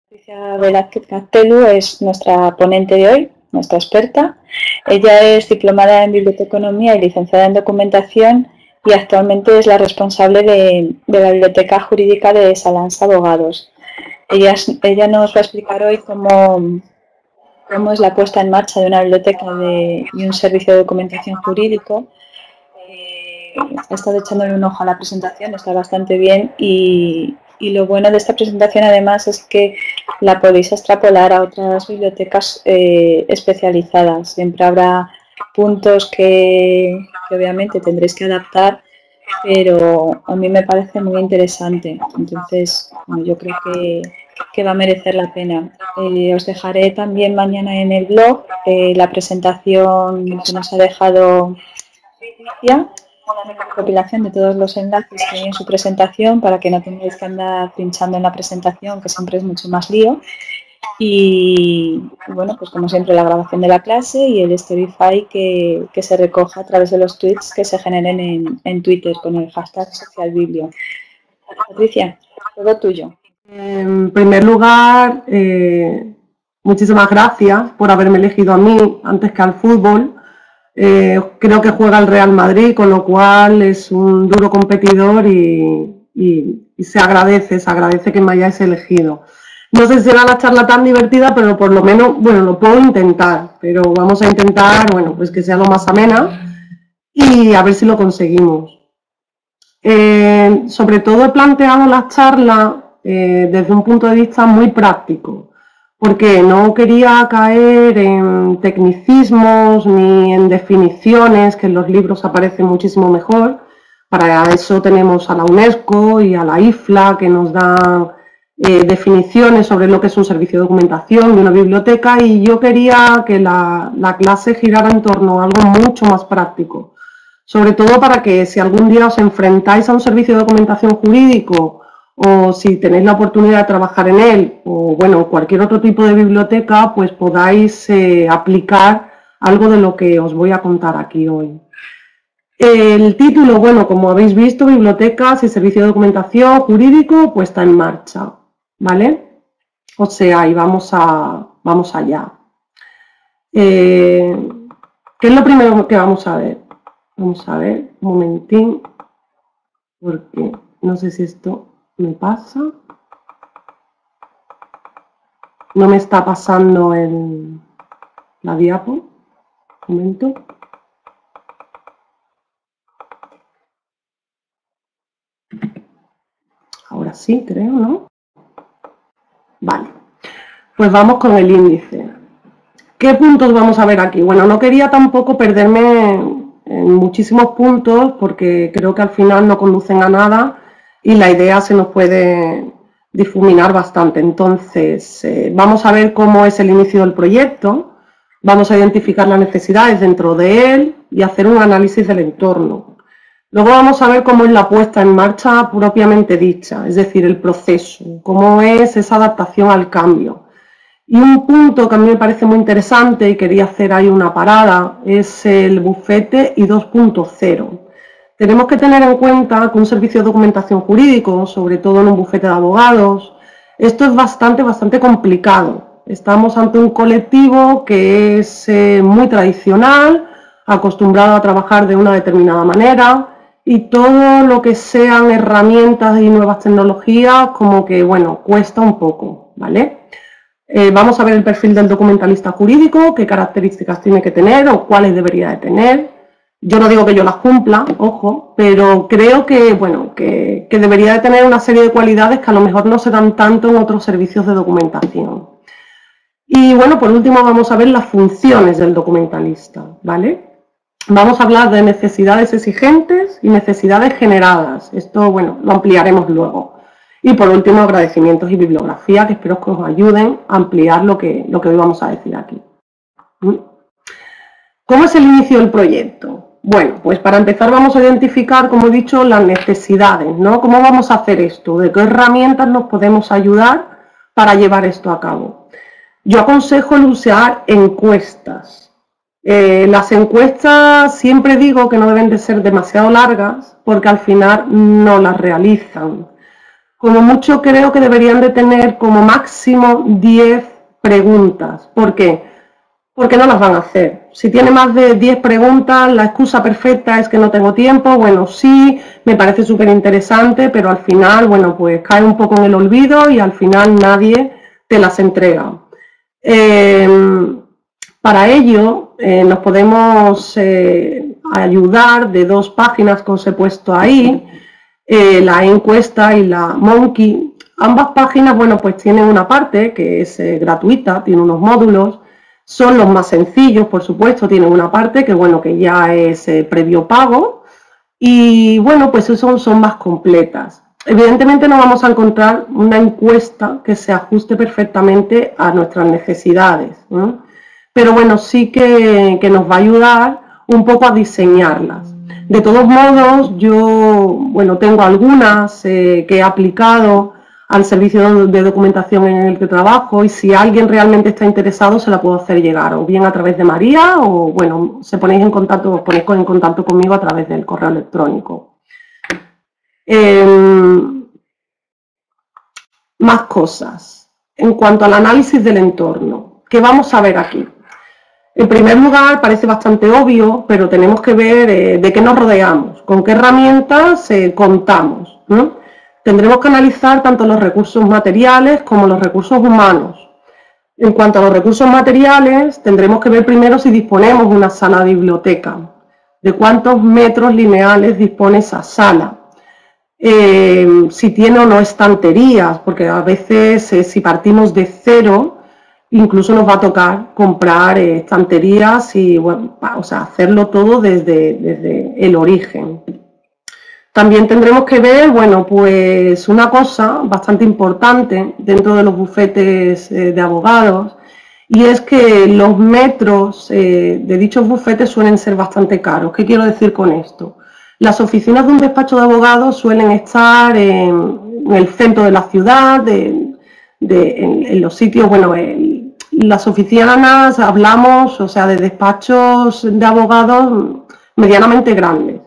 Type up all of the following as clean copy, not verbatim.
Patricia Velázquez Castelu es nuestra ponente de hoy, nuestra experta. Ella es diplomada en biblioteconomía y licenciada en documentación y actualmente es la responsable de la Biblioteca Jurídica de Salanz Abogados. Ella nos va a explicar hoy cómo es la puesta en marcha de una biblioteca y un servicio de documentación jurídico. He estado echándole un ojo a la presentación, está bastante bien y lo bueno de esta presentación además es que la podéis extrapolar a otras bibliotecas especializadas. Siempre habrá puntos que obviamente tendréis que adaptar, pero a mí me parece muy interesante. Entonces, bueno, yo creo que va a merecer la pena. Os dejaré también mañana en el blog la presentación que nos ha dejado Patricia, una recopilación de todos los enlaces que hay en su presentación para que no tengáis que andar pinchando en la presentación, que siempre es mucho más lío. Y bueno, pues como siempre la grabación de la clase y el Storify que se recoja a través de los tweets que se generen en Twitter con el hashtag socialbiblio. Patricia, todo tuyo. En primer lugar, muchísimas gracias por haberme elegido a mí antes que al fútbol. Creo que juega el Real Madrid, con lo cual es un duro competidor y se agradece que me hayáis elegido. No sé si será la charla tan divertida, pero por lo menos, bueno, lo puedo intentar, pero vamos a intentar, bueno, pues que sea lo más amena y a ver si lo conseguimos. Sobre todo he planteado la charla desde un punto de vista muy práctico, porque no quería caer en tecnicismos ni en definiciones que en los libros aparecen muchísimo mejor. Para eso tenemos a la UNESCO y a la IFLA que nos dan definiciones sobre lo que es un servicio de documentación de una biblioteca, y yo quería que la clase girara en torno a algo mucho más práctico, sobre todo para que si algún día os enfrentáis a un servicio de documentación jurídico o si tenéis la oportunidad de trabajar en él o bueno, cualquier otro tipo de biblioteca, pues podáis aplicar algo de lo que os voy a contar aquí hoy. El título, bueno, como habéis visto, bibliotecas y servicio de documentación jurídico puesta en marcha, ¿vale? O sea, y vamos allá. ¿Qué es lo primero que vamos a ver? Vamos a ver, un momentín, porque no sé si esto me pasa. No me está pasando la diapo. Un momento. Ahora sí, creo, ¿no? Vale. Pues vamos con el índice. ¿Qué puntos vamos a ver aquí? Bueno, no quería tampoco perderme en muchísimos puntos porque creo que al final no conducen a nada y la idea se nos puede difuminar bastante. Entonces, vamos a ver cómo es el inicio del proyecto, vamos a identificar las necesidades dentro de él y hacer un análisis del entorno. Luego vamos a ver cómo es la puesta en marcha propiamente dicha, es decir, el proceso, cómo es esa adaptación al cambio. Y un punto que a mí me parece muy interesante y quería hacer ahí una parada es el bufete y 2.0. Tenemos que tener en cuenta que un servicio de documentación jurídico, sobre todo en un bufete de abogados, esto es bastante complicado. Estamos ante un colectivo que es muy tradicional, acostumbrado a trabajar de una determinada manera, y todo lo que sean herramientas y nuevas tecnologías como que, bueno, cuesta un poco, ¿vale? Vamos a ver el perfil del documentalista jurídico, qué características tiene que tener o cuáles debería de tener. Yo no digo que yo las cumpla, ojo, pero creo que, bueno, que debería de tener una serie de cualidades que a lo mejor no se dan tanto en otros servicios de documentación. Y bueno, por último vamos a ver las funciones del documentalista, ¿vale? Vamos a hablar de necesidades exigentes y necesidades generadas. Esto, bueno, lo ampliaremos luego. Y por último, agradecimientos y bibliografía, que espero que os ayuden a ampliar lo que hoy vamos a decir aquí. ¿Cómo es el inicio del proyecto? Bueno, pues para empezar vamos a identificar, como he dicho, las necesidades, ¿no? ¿Cómo vamos a hacer esto? ¿De qué herramientas nos podemos ayudar para llevar esto a cabo? Yo aconsejo el usar encuestas. Las encuestas siempre digo que no deben de ser demasiado largas porque al final no las realizan. como mucho creo que deberían de tener como máximo 10 preguntas. ¿Por qué? Porque no las van a hacer. Si tiene más de 10 preguntas, la excusa perfecta es que no tengo tiempo. Bueno, sí, me parece súper interesante, pero al final, bueno, pues cae un poco en el olvido y al final nadie te las entrega. Para ello, nos podemos ayudar de 2 páginas que os he puesto ahí, la encuesta y la Monkey. Ambas páginas, bueno, pues tienen una parte que es gratuita, tiene unos módulos, son los más sencillos, por supuesto, tienen una parte que, bueno, que ya es previo pago y, bueno, pues son más completas. Evidentemente no vamos a encontrar una encuesta que se ajuste perfectamente a nuestras necesidades, ¿no? Pero bueno, sí que nos va a ayudar un poco a diseñarlas. De todos modos, yo, bueno, tengo algunas que he aplicado al servicio de documentación en el que trabajo y si alguien realmente está interesado se la puedo hacer llegar, o bien a través de María o, bueno, os ponéis en contacto conmigo a través del correo electrónico. Más cosas. En cuanto al análisis del entorno, ¿qué vamos a ver aquí? En primer lugar, parece bastante obvio, pero tenemos que ver de qué nos rodeamos, con qué herramientas contamos, ¿no? Tendremos que analizar tanto los recursos materiales como los recursos humanos. En cuanto a los recursos materiales, tendremos que ver primero si disponemos de una sala de biblioteca, de cuántos metros lineales dispone esa sala, si tiene o no estanterías, porque a veces si partimos de cero, incluso nos va a tocar comprar estanterías y, bueno, o sea, hacerlo todo desde el origen. También tendremos que ver, bueno, pues una cosa bastante importante dentro de los bufetes de abogados, y es que los metros de dichos bufetes suelen ser bastante caros. ¿Qué quiero decir con esto? Las oficinas de un despacho de abogados suelen estar en el centro de la ciudad, en los sitios, bueno, las oficinas hablamos, o sea, de despachos de abogados medianamente grandes.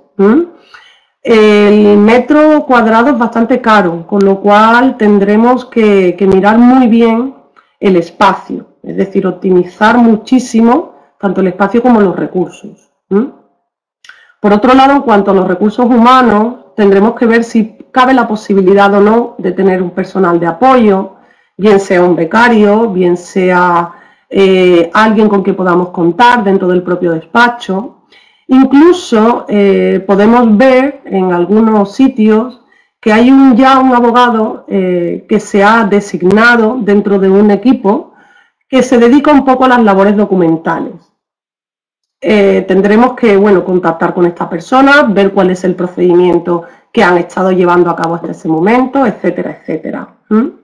El metro cuadrado es bastante caro, con lo cual tendremos que mirar muy bien el espacio, es decir, optimizar muchísimo tanto el espacio como los recursos. Por otro lado, en cuanto a los recursos humanos, tendremos que ver si cabe la posibilidad o no de tener un personal de apoyo, bien sea un becario, bien sea alguien con quien podamos contar dentro del propio despacho. Incluso podemos ver en algunos sitios que hay ya un abogado que se ha designado dentro de un equipo que se dedica un poco a las labores documentales. Tendremos que, bueno, contactar con esta persona, ver cuál es el procedimiento que han estado llevando a cabo hasta ese momento, etcétera, etcétera.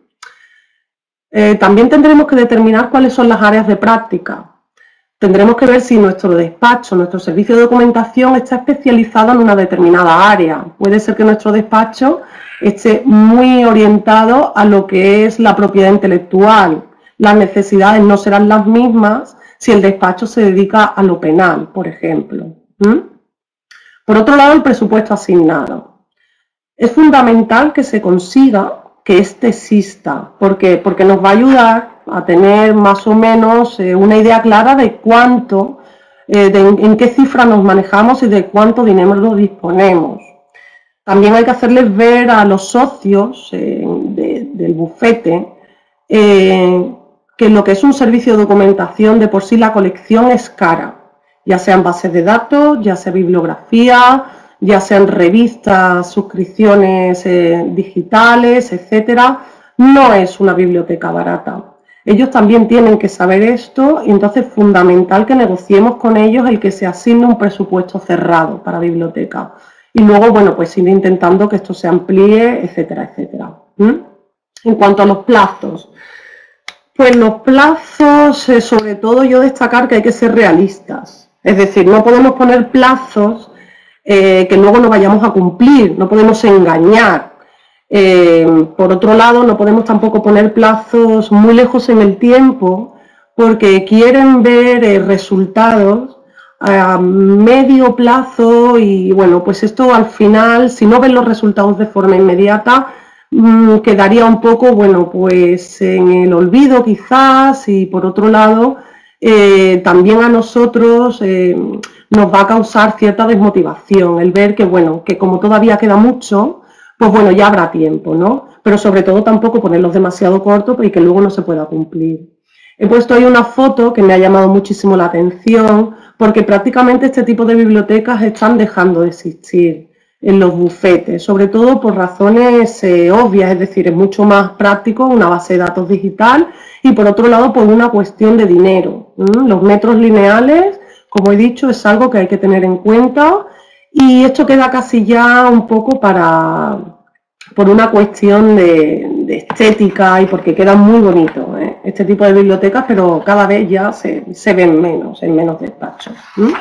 También tendremos que determinar cuáles son las áreas de práctica. Tendremos que ver si nuestro despacho, nuestro servicio de documentación está especializado en una determinada área. Puede ser que nuestro despacho esté muy orientado a lo que es la propiedad intelectual. Las necesidades no serán las mismas si el despacho se dedica a lo penal, por ejemplo. Por otro lado, el presupuesto asignado. Es fundamental que se consiga que este exista. ¿Por qué? Porque nos va a ayudar a tener más o menos una idea clara de cuánto, en qué cifra nos manejamos y de cuánto dinero disponemos. También hay que hacerles ver a los socios del bufete que lo que es un servicio de documentación, de por sí la colección es cara, ya sean bases de datos, ya sea bibliografía, ya sean revistas, suscripciones digitales, etcétera. No es una biblioteca barata. Ellos también tienen que saber esto y entonces es fundamental que negociemos con ellos el que se asigne un presupuesto cerrado para biblioteca. Y luego, bueno, pues ir intentando que esto se amplíe, etcétera, etcétera. En cuanto a los plazos, pues los plazos, sobre todo yo destacar que hay que ser realistas. Es decir, no podemos poner plazos que luego no vayamos a cumplir, no podemos engañar. Por otro lado, no podemos tampoco poner plazos muy lejos en el tiempo porque quieren ver resultados a medio plazo y, bueno, pues esto al final, si no ven los resultados de forma inmediata, quedaría un poco, bueno, pues en el olvido quizás, y por otro lado, también a nosotros nos va a causar cierta desmotivación el ver que, bueno, que como todavía queda mucho, pues bueno, ya habrá tiempo, ¿no? Pero sobre todo tampoco ponerlos demasiado cortos y que luego no se pueda cumplir. He puesto ahí una foto que me ha llamado muchísimo la atención, porque prácticamente este tipo de bibliotecas están dejando de existir en los bufetes, sobre todo por razones obvias, es decir, es mucho más práctico una base de datos digital y por otro lado por una cuestión de dinero. Los metros lineales, como he dicho, es algo que hay que tener en cuenta y esto queda casi ya un poco por una cuestión de estética y porque quedan muy bonitos este tipo de bibliotecas, pero cada vez ya se ven menos, en menos despachos.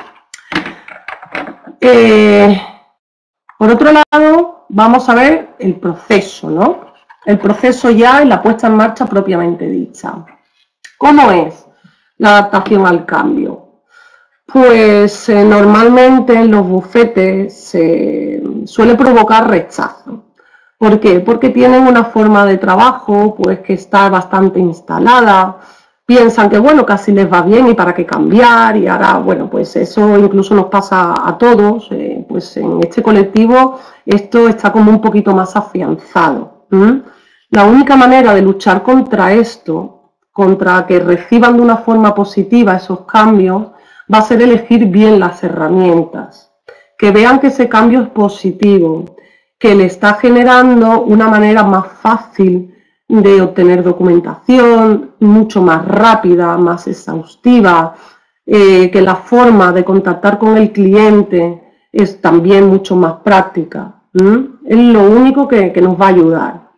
Por otro lado, vamos a ver el proceso, ¿no? El proceso ya y la puesta en marcha propiamente dicha. ¿Cómo es la adaptación al cambio? Pues normalmente en los bufetes se suele provocar rechazo. ¿Por qué? Porque tienen una forma de trabajo pues que está bastante instalada, piensan que bueno, casi les va bien y para qué cambiar, y ahora bueno, pues eso incluso nos pasa a todos, pues en este colectivo esto está como un poquito más afianzado. La única manera de luchar contra esto, contra que reciban de una forma positiva esos cambios, va a ser elegir bien las herramientas, que vean que ese cambio es positivo, que le está generando una manera más fácil de obtener documentación, mucho más rápida, más exhaustiva, que la forma de contactar con el cliente es también mucho más práctica. Es lo único que nos va a ayudar.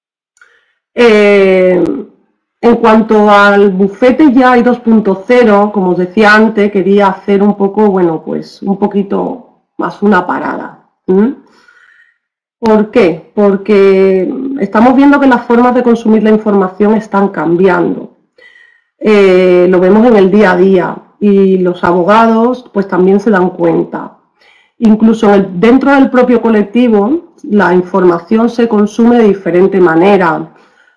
En cuanto al bufete ya hay 2.0, como os decía antes, quería hacer un poco, bueno, pues un poquito más una parada. ¿Por qué? Porque estamos viendo que las formas de consumir la información están cambiando. Lo vemos en el día a día y los abogados pues también se dan cuenta. Incluso dentro del propio colectivo la información se consume de diferente manera.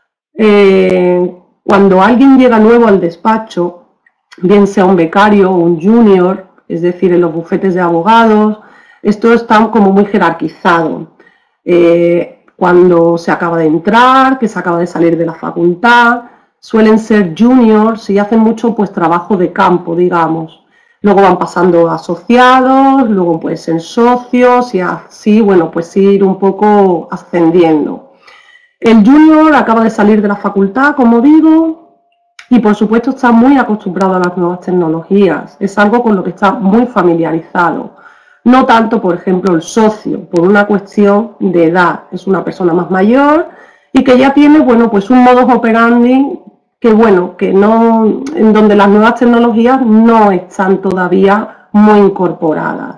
Cuando alguien llega nuevo al despacho, bien sea un becario o un junior, es decir, en los bufetes de abogados, esto está como muy jerarquizado. Cuando se acaba de entrar, que se acaba de salir de la facultad, suelen ser juniors y hacen mucho pues trabajo de campo, digamos. Luego van pasando a asociados, luego pues en socios y así, bueno, pues ir un poco ascendiendo. El junior acaba de salir de la facultad, como digo, y por supuesto está muy acostumbrado a las nuevas tecnologías. Es algo con lo que está muy familiarizado. No tanto, por ejemplo, el socio, por una cuestión de edad. Es una persona más mayor y que ya tiene, bueno, pues un modus operandi que, bueno, que no, en donde las nuevas tecnologías no están todavía muy incorporadas.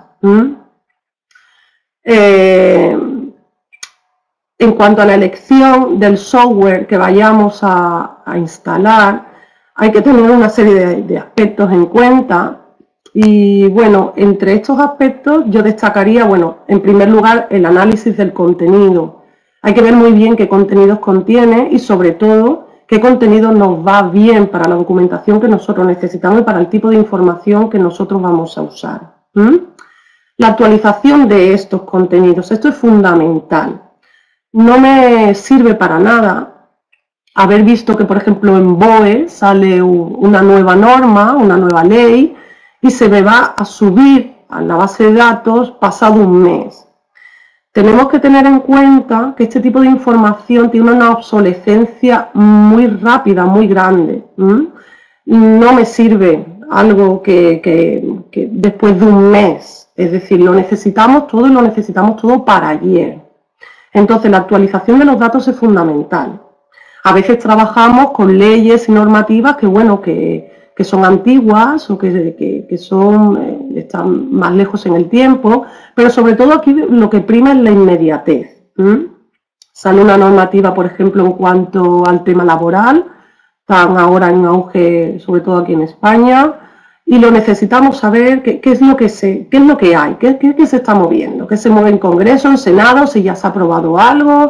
En cuanto a la elección del software que vayamos a instalar, hay que tener una serie de aspectos en cuenta. Y bueno, entre estos aspectos yo destacaría, bueno, en primer lugar el análisis del contenido. Hay que ver muy bien qué contenidos contiene y sobre todo qué contenido nos va bien para la documentación que nosotros necesitamos y para el tipo de información que nosotros vamos a usar. La actualización de estos contenidos, esto es fundamental. No me sirve para nada haber visto que, por ejemplo, en BOE sale una nueva norma, una nueva ley, y se me va a subir a la base de datos pasado un mes. Tenemos que tener en cuenta que este tipo de información tiene una obsolescencia muy rápida, muy grande. No me sirve algo que después de un mes, es decir, lo necesitamos todo y lo necesitamos todo para ayer. Entonces, la actualización de los datos es fundamental. A veces trabajamos con leyes y normativas que, bueno, que son antiguas o que están más lejos en el tiempo, pero sobre todo aquí lo que prima es la inmediatez. Sale una normativa, por ejemplo, en cuanto al tema laboral, están ahora en auge, sobre todo aquí en España, y lo necesitamos saber qué es lo que hay, qué se está moviendo, qué se mueve en Congreso, en Senado, si ya se ha aprobado algo,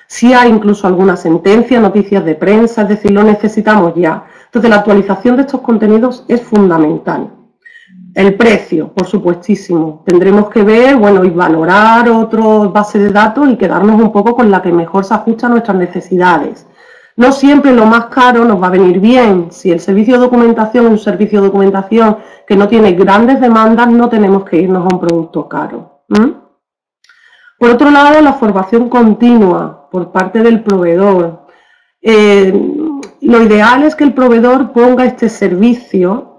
Si hay incluso alguna sentencia, noticias de prensa, es decir, lo necesitamos ya. Entonces, la actualización de estos contenidos es fundamental. El precio, por supuestísimo. Tendremos que ver, bueno, y valorar otras bases de datos y quedarnos un poco con la que mejor se ajusta a nuestras necesidades. No siempre lo más caro nos va a venir bien. Si el servicio de documentación es un servicio de documentación que no tiene grandes demandas, no tenemos que irnos a un producto caro. Por otro lado, la formación continua por parte del proveedor. Lo ideal es que el proveedor ponga este servicio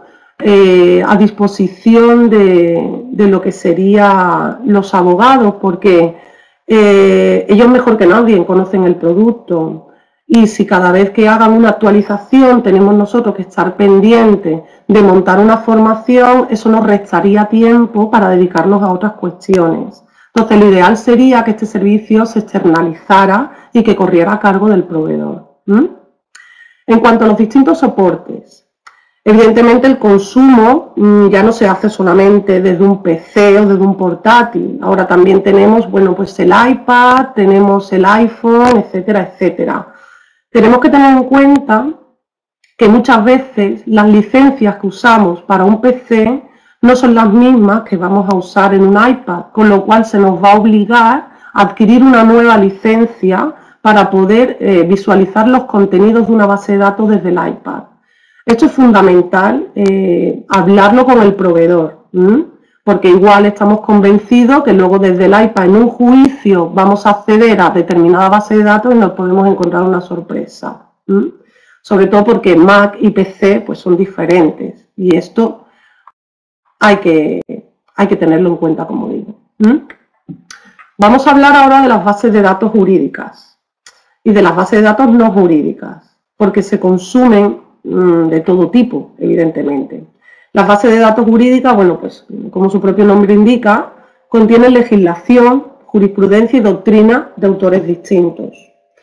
a disposición de lo que serían los abogados, porque ellos mejor que nadie conocen el producto. Y si cada vez que hagan una actualización tenemos nosotros que estar pendientes de montar una formación, eso nos restaría tiempo para dedicarnos a otras cuestiones. Entonces, lo ideal sería que este servicio se externalizara y que corriera a cargo del proveedor. En cuanto a los distintos soportes, evidentemente el consumo ya no se hace solamente desde un PC o desde un portátil. Ahora también tenemos, bueno, pues el iPad, tenemos el iPhone, etcétera, etcétera. Tenemos que tener en cuenta que muchas veces las licencias que usamos para un PC no son las mismas que vamos a usar en un iPad, con lo cual se nos va a obligar a adquirir una nueva licencia para poder visualizar los contenidos de una base de datos desde el iPad. Esto es fundamental, hablarlo con el proveedor, porque igual estamos convencidos que luego desde el iPad en un juicio vamos a acceder a determinada base de datos y nos podemos encontrar una sorpresa. Sobre todo porque Mac y PC pues son diferentes y esto hay que tenerlo en cuenta, como digo. Vamos a hablar ahora de las bases de datos jurídicas y de las bases de datos no jurídicas, porque se consumen de todo tipo, evidentemente. Las bases de datos jurídicas, bueno, pues como su propio nombre indica, contienen legislación, jurisprudencia y doctrina de autores distintos.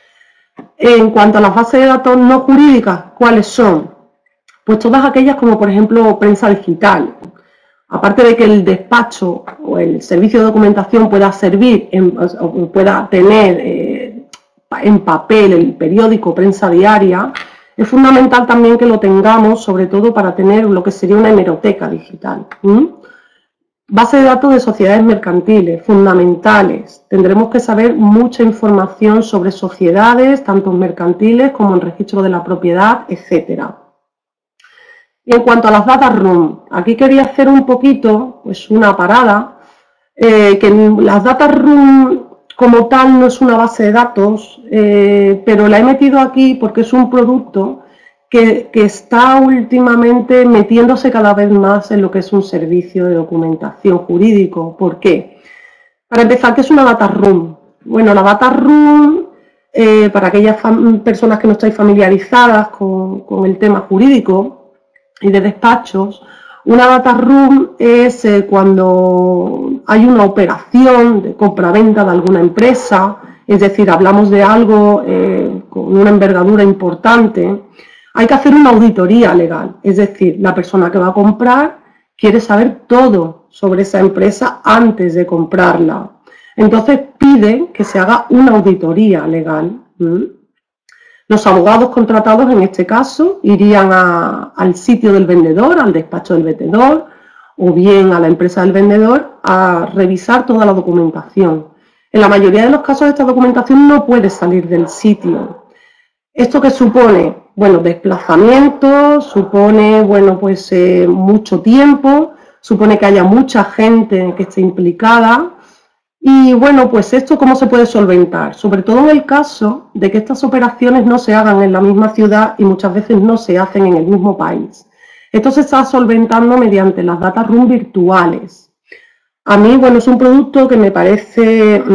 En cuanto a las bases de datos no jurídicas, ¿cuáles son? Pues todas aquellas como, por ejemplo, prensa digital. Aparte de que el despacho o el servicio de documentación pueda servir, pueda tener en papel el periódico, prensa diaria, es fundamental también que lo tengamos, sobre todo para tener lo que sería una hemeroteca digital. Base de datos de sociedades mercantiles, fundamentales. Tendremos que saber mucha información sobre sociedades, tanto mercantiles como en registro de la propiedad, etcétera. Y en cuanto a las data room, aquí quería hacer un poquito, pues una parada, que las data room como tal no es una base de datos, pero la he metido aquí porque es un producto que está últimamente metiéndose cada vez más en lo que es un servicio de documentación jurídico. ¿Por qué? Para empezar, ¿qué es una data room? Bueno, la data room, para aquellas personas que no estáis familiarizadas con el tema jurídico y de despachos, una data room es cuando hay una operación de compra-venta de alguna empresa, es decir, hablamos de algo con una envergadura importante, hay que hacer una auditoría legal, es decir, la persona que va a comprar quiere saber todo sobre esa empresa antes de comprarla. Entonces pide que se haga una auditoría legal. Los abogados contratados en este caso irían al sitio del vendedor, al despacho del vendedor o bien a la empresa del vendedor a revisar toda la documentación. En la mayoría de los casos esta documentación no puede salir del sitio. ¿Esto qué supone? Bueno, desplazamiento, supone, bueno, pues mucho tiempo, supone que haya mucha gente que esté implicada. Y bueno, pues esto ¿cómo se puede solventar? Sobre todo en el caso de que estas operaciones no se hagan en la misma ciudad y muchas veces no se hacen en el mismo país. Esto se está solventando mediante las data room virtuales. A mí, bueno, es un producto que me parece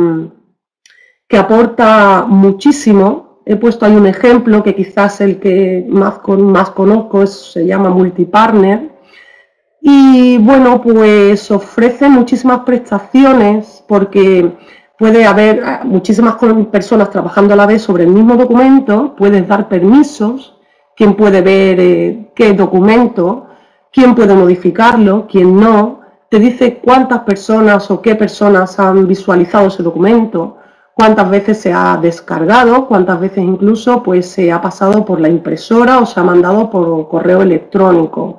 que aporta muchísimo. He puesto ahí un ejemplo que quizás el que más conozco se llama Multipartner. Y bueno, pues ofrece muchísimas prestaciones porque puede haber muchísimas personas trabajando a la vez sobre el mismo documento, puedes dar permisos, quién puede ver qué documento, quién puede modificarlo, quién no, te dice cuántas personas o qué personas han visualizado ese documento, cuántas veces se ha descargado, cuántas veces incluso pues se ha pasado por la impresora o se ha mandado por correo electrónico.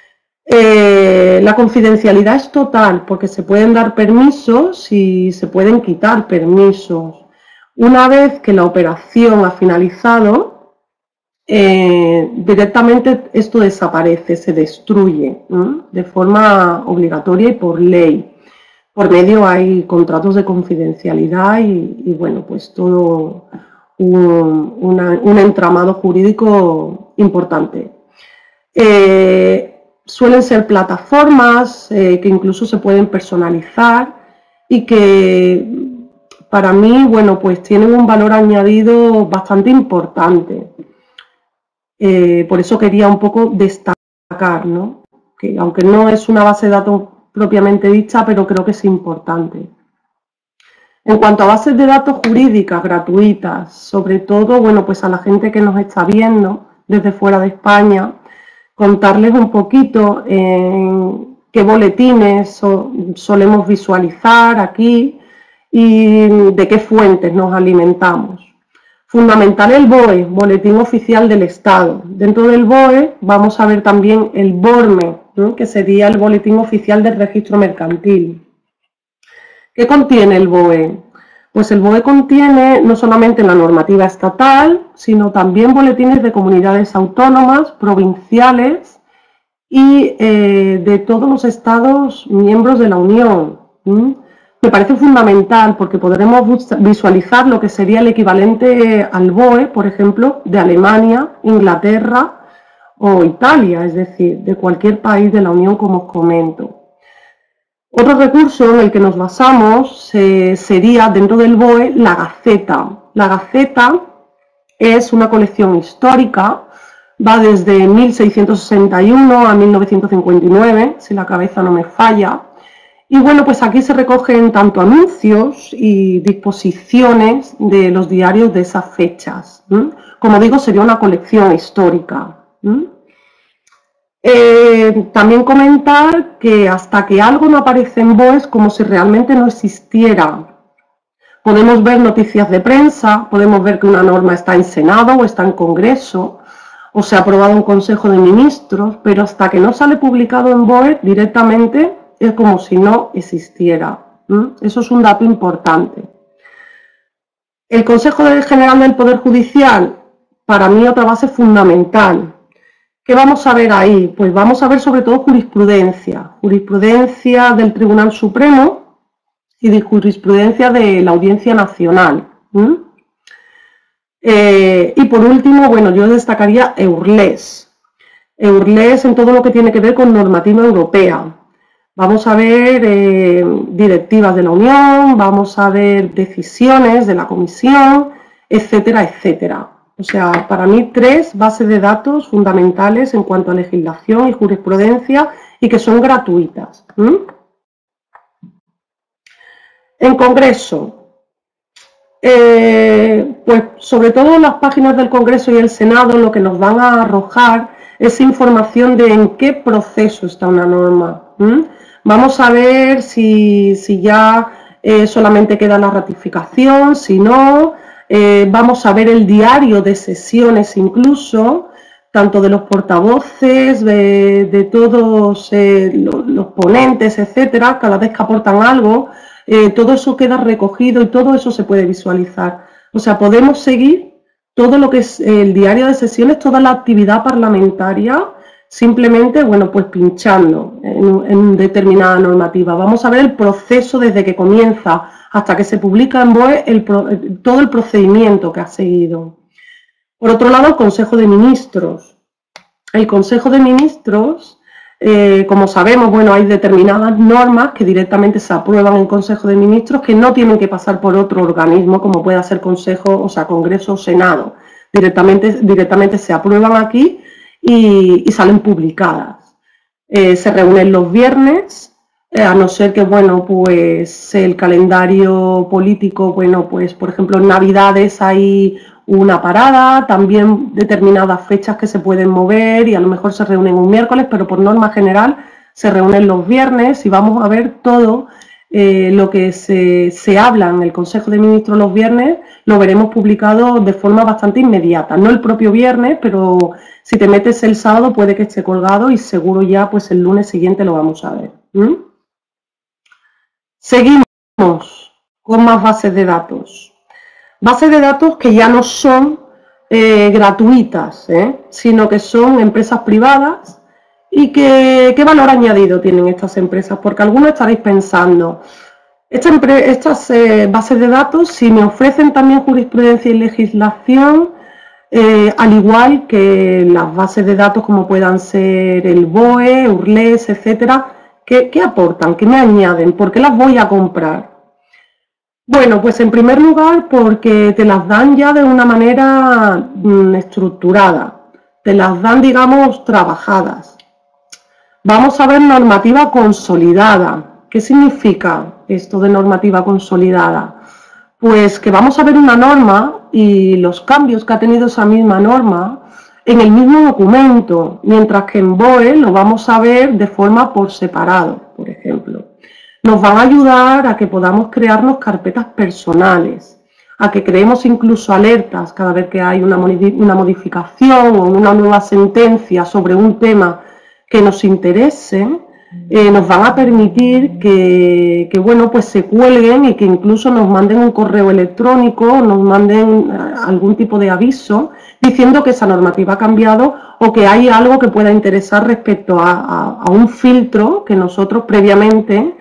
La confidencialidad es total porque se pueden dar permisos y se pueden quitar permisos. Una vez que la operación ha finalizado, directamente esto desaparece, se destruye, de forma obligatoria y por ley. Por medio hay contratos de confidencialidad y bueno, pues todo un entramado jurídico importante. Suelen ser plataformas que incluso se pueden personalizar y que para mí, bueno, pues tienen un valor añadido bastante importante. Por eso quería un poco destacar, ¿no? Que aunque no es una base de datos propiamente dicha, pero creo que es importante. En cuanto a bases de datos jurídicas gratuitas, sobre todo, bueno, pues a la gente que nos está viendo desde fuera de España, contarles un poquito qué boletines solemos visualizar aquí y de qué fuentes nos alimentamos. Fundamental el BOE, Boletín Oficial del Estado. Dentro del BOE vamos a ver también el BORME, ¿no? Que sería el Boletín Oficial del Registro Mercantil. ¿Qué contiene el BOE? Pues el BOE contiene no solamente la normativa estatal, sino también boletines de comunidades autónomas, provinciales y de todos los estados miembros de la Unión. Me parece fundamental porque podremos visualizar lo que sería el equivalente al BOE, por ejemplo, de Alemania, Inglaterra o Italia, es decir, de cualquier país de la Unión, como os comento. Otro recurso en el que nos basamos sería, dentro del BOE, la Gaceta. La Gaceta es una colección histórica, va desde 1661 a 1959, si la cabeza no me falla. Y bueno, pues aquí se recogen tanto anuncios y disposiciones de los diarios de esas fechas. Como digo, sería una colección histórica. También comentar que hasta que algo no aparece en BOE es como si realmente no existiera. Podemos ver noticias de prensa, podemos ver que una norma está en Senado o está en Congreso, o se ha aprobado en Consejo de Ministros, pero hasta que no sale publicado en BOE directamente es como si no existiera. Eso es un dato importante. El Consejo General del Poder Judicial, para mí otra base fundamental. ¿Qué vamos a ver ahí? Pues vamos a ver sobre todo jurisprudencia del Tribunal Supremo y de jurisprudencia de la Audiencia Nacional. Y por último, bueno, yo destacaría EURLES. EURLES en todo lo que tiene que ver con normativa europea. Vamos a ver directivas de la Unión, vamos a ver decisiones de la Comisión, etcétera, etcétera. O sea, para mí 3 bases de datos fundamentales en cuanto a legislación y jurisprudencia y que son gratuitas. En Congreso, pues sobre todo las páginas del Congreso y el Senado lo que nos van a arrojar es información de en qué proceso está una norma. Vamos a ver si ya solamente queda la ratificación, si no. Vamos a ver el diario de sesiones incluso, tanto de los portavoces, de todos los ponentes, etcétera, cada vez que aportan algo, todo eso queda recogido y todo eso se puede visualizar. O sea, podemos seguir todo lo que es el diario de sesiones, toda la actividad parlamentaria, simplemente, bueno, pues pinchando en determinada normativa. Vamos a ver el proceso desde que comienza hasta que se publica en BOE, todo el procedimiento que ha seguido. Por otro lado, el Consejo de Ministros. El Consejo de Ministros, como sabemos, bueno, hay determinadas normas que directamente se aprueban en Consejo de Ministros que no tienen que pasar por otro organismo, como pueda ser Consejo, o sea, Congreso o Senado. Directamente se aprueban aquí y salen publicadas. Se reúnen los viernes, a no ser que, bueno, pues el calendario político, bueno, pues por ejemplo en Navidades hay una parada, también determinadas fechas que se pueden mover y a lo mejor se reúnen un miércoles, pero por norma general se reúnen los viernes y vamos a ver todo lo que se habla en el Consejo de Ministros los viernes lo veremos publicado de forma bastante inmediata. No el propio viernes, pero si te metes el sábado puede que esté colgado y seguro ya pues el lunes siguiente lo vamos a ver. Seguimos con más bases de datos. Bases de datos que ya no son gratuitas, sino que son empresas privadas. ¿Y qué valor añadido tienen estas empresas? Porque algunos estaréis pensando, estas bases de datos, si me ofrecen también jurisprudencia y legislación, al igual que las bases de datos como puedan ser el BOE, URLES, etcétera, ¿qué aportan? ¿Qué me añaden? ¿Por qué las voy a comprar? Bueno, pues en primer lugar porque te las dan ya de una manera estructurada, te las dan, digamos, trabajadas. Vamos a ver normativa consolidada. ¿Qué significa esto de normativa consolidada? Pues que vamos a ver una norma y los cambios que ha tenido esa misma norma en el mismo documento, mientras que en BOE lo vamos a ver de forma por separado, por ejemplo. Nos van a ayudar a que podamos crearnos carpetas personales, a que creemos incluso alertas cada vez que hay una modificación o una nueva sentencia sobre un tema que nos interese. Nos van a permitir que bueno, pues se cuelguen y que incluso nos manden un correo electrónico, nos manden algún tipo de aviso diciendo que esa normativa ha cambiado o que hay algo que pueda interesar respecto a un filtro que nosotros previamente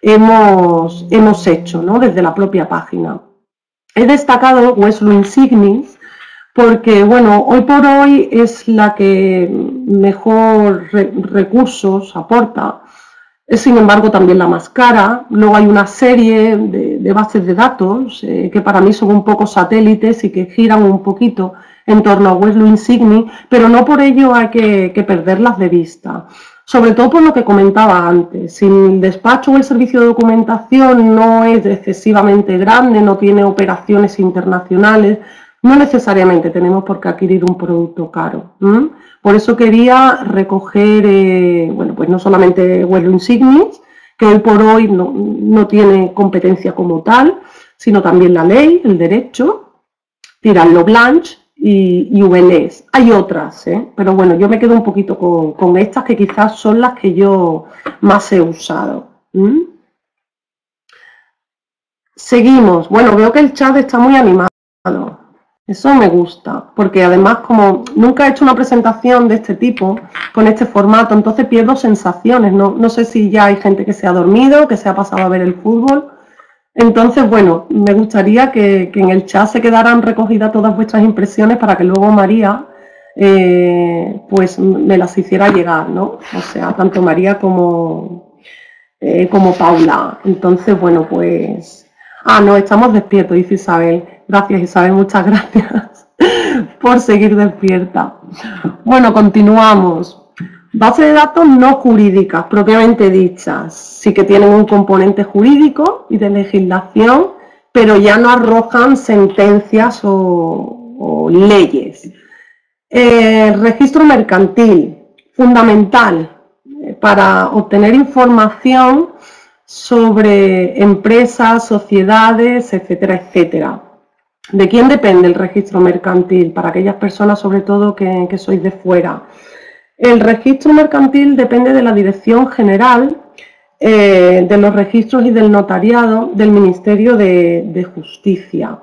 hemos hecho, ¿no?, desde la propia página. He destacado Westlaw Insignis porque, bueno, hoy por hoy es la que mejor recursos aporta. Es, sin embargo, también la más cara. Luego hay una serie de bases de datos que para mí son un poco satélites y que giran un poquito en torno a Westlaw Insignis, pero no por ello hay que perderlas de vista. Sobre todo por lo que comentaba antes, si el despacho o el servicio de documentación no es excesivamente grande, no tiene operaciones internacionales, no necesariamente tenemos por qué adquirir un producto caro. Por eso quería recoger, bueno, pues no solamente Westlaw Insignis, que hoy por hoy no tiene competencia como tal, sino también la ley, el derecho, Tirant-lo Blanche y VLES. Hay otras, pero bueno, yo me quedo un poquito con estas que quizás son las que yo más he usado. Seguimos. Bueno, veo que el chat está muy animado. Eso me gusta, porque además como nunca he hecho una presentación de este tipo, con este formato, entonces pierdo sensaciones. No sé si ya hay gente que se ha dormido, que se ha pasado a ver el fútbol. Entonces, bueno, me gustaría que en el chat se quedaran recogidas todas vuestras impresiones para que luego María pues me las hiciera llegar, ¿no? O sea, tanto María como Paula. Entonces, bueno, pues... no, estamos despiertos, dice Isabel. Gracias, Isabel, muchas gracias por seguir despierta. Bueno, continuamos. Bases de datos no jurídicas, propiamente dichas, sí que tienen un componente jurídico y de legislación, pero ya no arrojan sentencias o leyes. Registro mercantil, fundamental para obtener información sobre empresas, sociedades, etcétera, etcétera. ¿De quién depende el registro mercantil? Para aquellas personas, sobre todo, que sois de fuera. El registro mercantil depende de la Dirección General de los Registros y del Notariado del Ministerio de Justicia.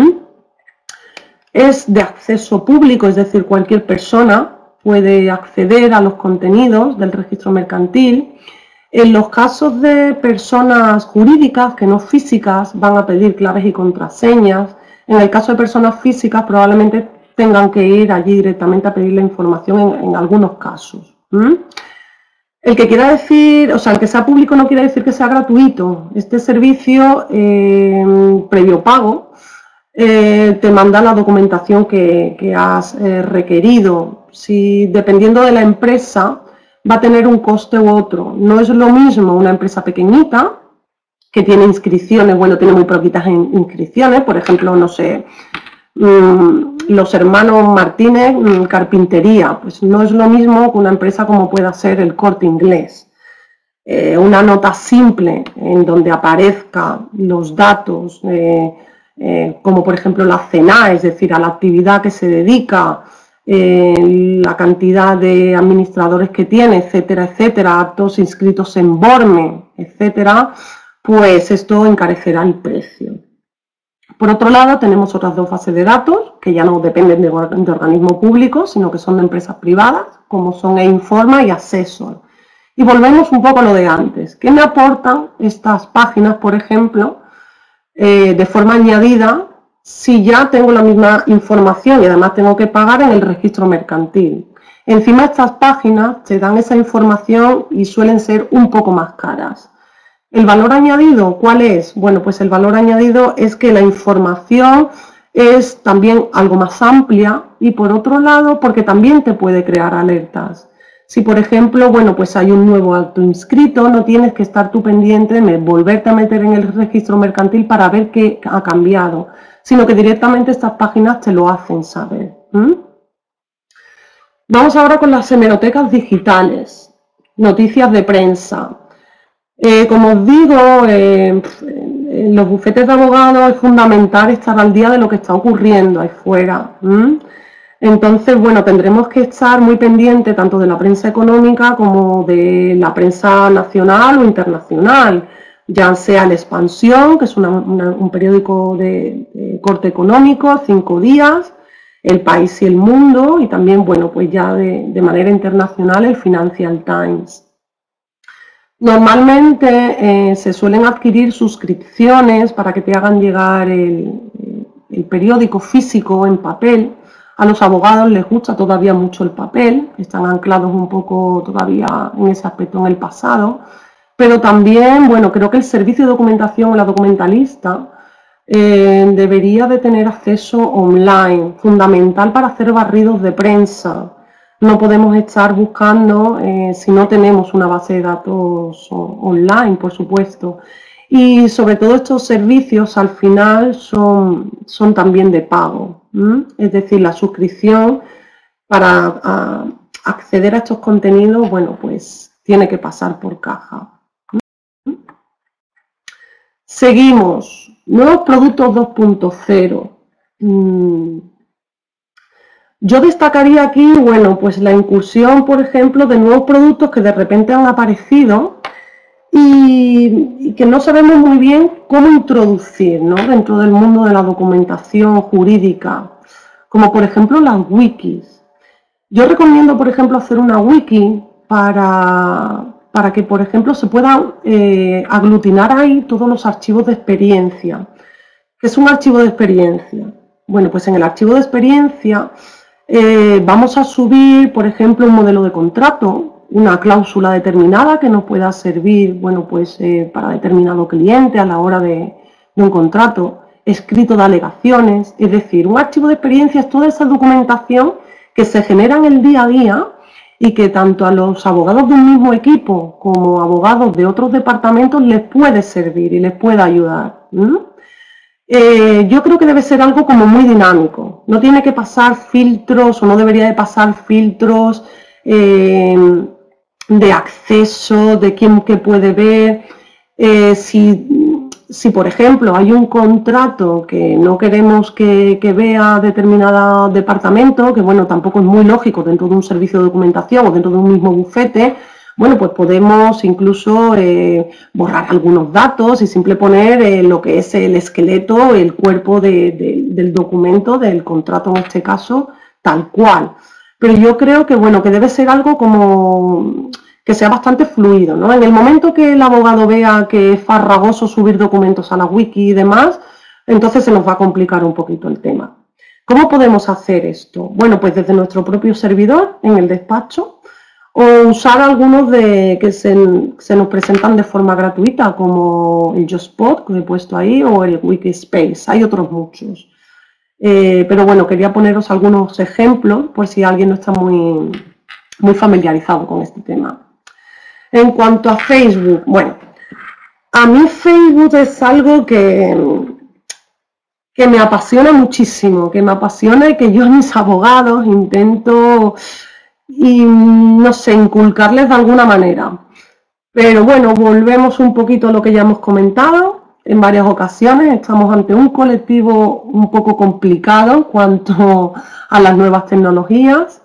Es de acceso público, es decir, cualquier persona puede acceder a los contenidos del registro mercantil. En los casos de personas jurídicas, que no físicas, van a pedir claves y contraseñas. En el caso de personas físicas, probablemente tengan que ir allí directamente a pedir la información en algunos casos. El que quiera decir, o sea, el que sea público no quiere decir que sea gratuito. Este servicio, previo pago, te manda la documentación que has requerido. Si, dependiendo de la empresa, va a tener un coste u otro. No es lo mismo una empresa pequeñita, que tiene inscripciones, bueno, tiene muy poquitas inscripciones, por ejemplo, no sé, los hermanos Martínez, carpintería, pues no es lo mismo que una empresa como pueda ser el Corte Inglés. una nota simple en donde aparezcan los datos, como por ejemplo la CNA, es decir, a la actividad que se dedica, la cantidad de administradores que tiene, etcétera, etcétera, actos inscritos en BORME, etcétera, pues esto encarecerá el precio. Por otro lado, tenemos otras dos bases de datos que ya no dependen de organismos públicos, sino que son de empresas privadas, como son eInforma y Assessor. Y volvemos un poco a lo de antes. ¿Qué me aportan estas páginas, por ejemplo, de forma añadida, si ya tengo la misma información y además tengo que pagar en el registro mercantil? Encima estas páginas te dan esa información y suelen ser un poco más caras. ¿El valor añadido cuál es? Bueno, pues el valor añadido es que la información es también algo más amplia y por otro lado porque también te puede crear alertas. Si por ejemplo, bueno, pues hay un nuevo acto inscrito, no tienes que estar tú pendiente de volverte a meter en el registro mercantil para ver qué ha cambiado, sino que directamente estas páginas te lo hacen saber. Vamos ahora con las hemerotecas digitales, noticias de prensa. Como os digo, en los bufetes de abogados es fundamental estar al día de lo que está ocurriendo ahí fuera. Entonces, bueno, tendremos que estar muy pendientes tanto de la prensa económica como de la prensa nacional o internacional, ya sea La Expansión, que es un periódico de corte económico, 5 días, El País y El Mundo, y también, bueno, pues ya de manera internacional el Financial Times. Normalmente se suelen adquirir suscripciones para que te hagan llegar el periódico físico en papel. A los abogados les gusta todavía mucho el papel, están anclados un poco todavía en ese aspecto en el pasado, pero también, bueno, creo que el servicio de documentación o la documentalista debería de tener acceso online, fundamental para hacer barridos de prensa. No podemos estar buscando si no tenemos una base de datos online, por supuesto. Y sobre todo estos servicios al final son también de pago. Es decir, la suscripción para acceder a estos contenidos, bueno, pues tiene que pasar por caja. Seguimos. Nuevos productos 2.0. Yo destacaría aquí, bueno, pues la incursión, por ejemplo, de nuevos productos que de repente han aparecido y que no sabemos muy bien cómo introducir, ¿no?, dentro del mundo de la documentación jurídica, como por ejemplo las wikis. Yo recomiendo, por ejemplo, hacer una wiki para que, por ejemplo, se puedan aglutinar ahí todos los archivos de experiencia. ¿Qué es un archivo de experiencia? Bueno, pues en el archivo de experiencia vamos a subir, por ejemplo, un modelo de contrato, una cláusula determinada que nos pueda servir, bueno, pues para determinado cliente a la hora de un contrato, escrito de alegaciones, es decir, un archivo de experiencia es toda esa documentación que se genera en el día a día y que tanto a los abogados de un mismo equipo como abogados de otros departamentos les puede servir y les puede ayudar. Yo creo que debe ser algo como muy dinámico, no tiene que pasar filtros o no debería de pasar filtros de acceso, de quién que puede ver. Si por ejemplo hay un contrato que no queremos que vea determinado departamento, que bueno, tampoco es muy lógico dentro de un servicio de documentación o dentro de un mismo bufete, bueno, pues podemos incluso borrar algunos datos y simplemente poner lo que es el esqueleto, el cuerpo del documento, del contrato en este caso, tal cual. Pero yo creo que, bueno, que debe ser algo como que sea bastante fluido, ¿no? En el momento que el abogado vea que es farragoso subir documentos a la wiki y demás, entonces se nos va a complicar un poquito el tema. ¿Cómo podemos hacer esto? Bueno, pues desde nuestro propio servidor, en el despacho, o usar algunos que se nos presentan de forma gratuita, como el JustPod, que he puesto ahí, o el Wikispace. Hay otros muchos. Pero bueno, quería poneros algunos ejemplos por si alguien no está muy familiarizado con este tema. En cuanto a Facebook, bueno, a mí Facebook es algo que me apasiona muchísimo, que me apasiona y que yo a mis abogados intento, no sé, inculcarles de alguna manera. Pero bueno, volvemos un poquito a lo que ya hemos comentado en varias ocasiones. Estamos ante un colectivo un poco complicado en cuanto a las nuevas tecnologías.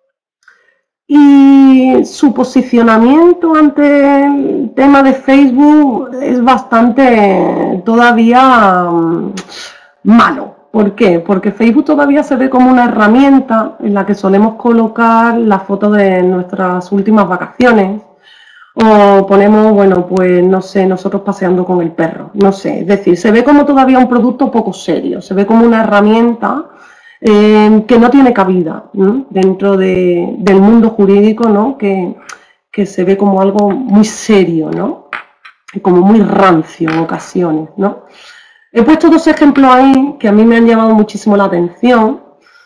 Y su posicionamiento ante el tema de Facebook es bastante todavía malo. ¿Por qué? Porque Facebook todavía se ve como una herramienta en la que solemos colocar las fotos de nuestras últimas vacaciones. O ponemos, bueno, pues no sé, nosotros paseando con el perro, no sé. Es decir, se ve como todavía un producto poco serio, se ve como una herramienta que no tiene cabida, ¿no? Dentro del mundo jurídico, ¿no? Que se ve como algo muy serio, ¿no? Y como muy rancio en ocasiones, ¿no? He puesto dos ejemplos ahí que a mí me han llamado muchísimo la atención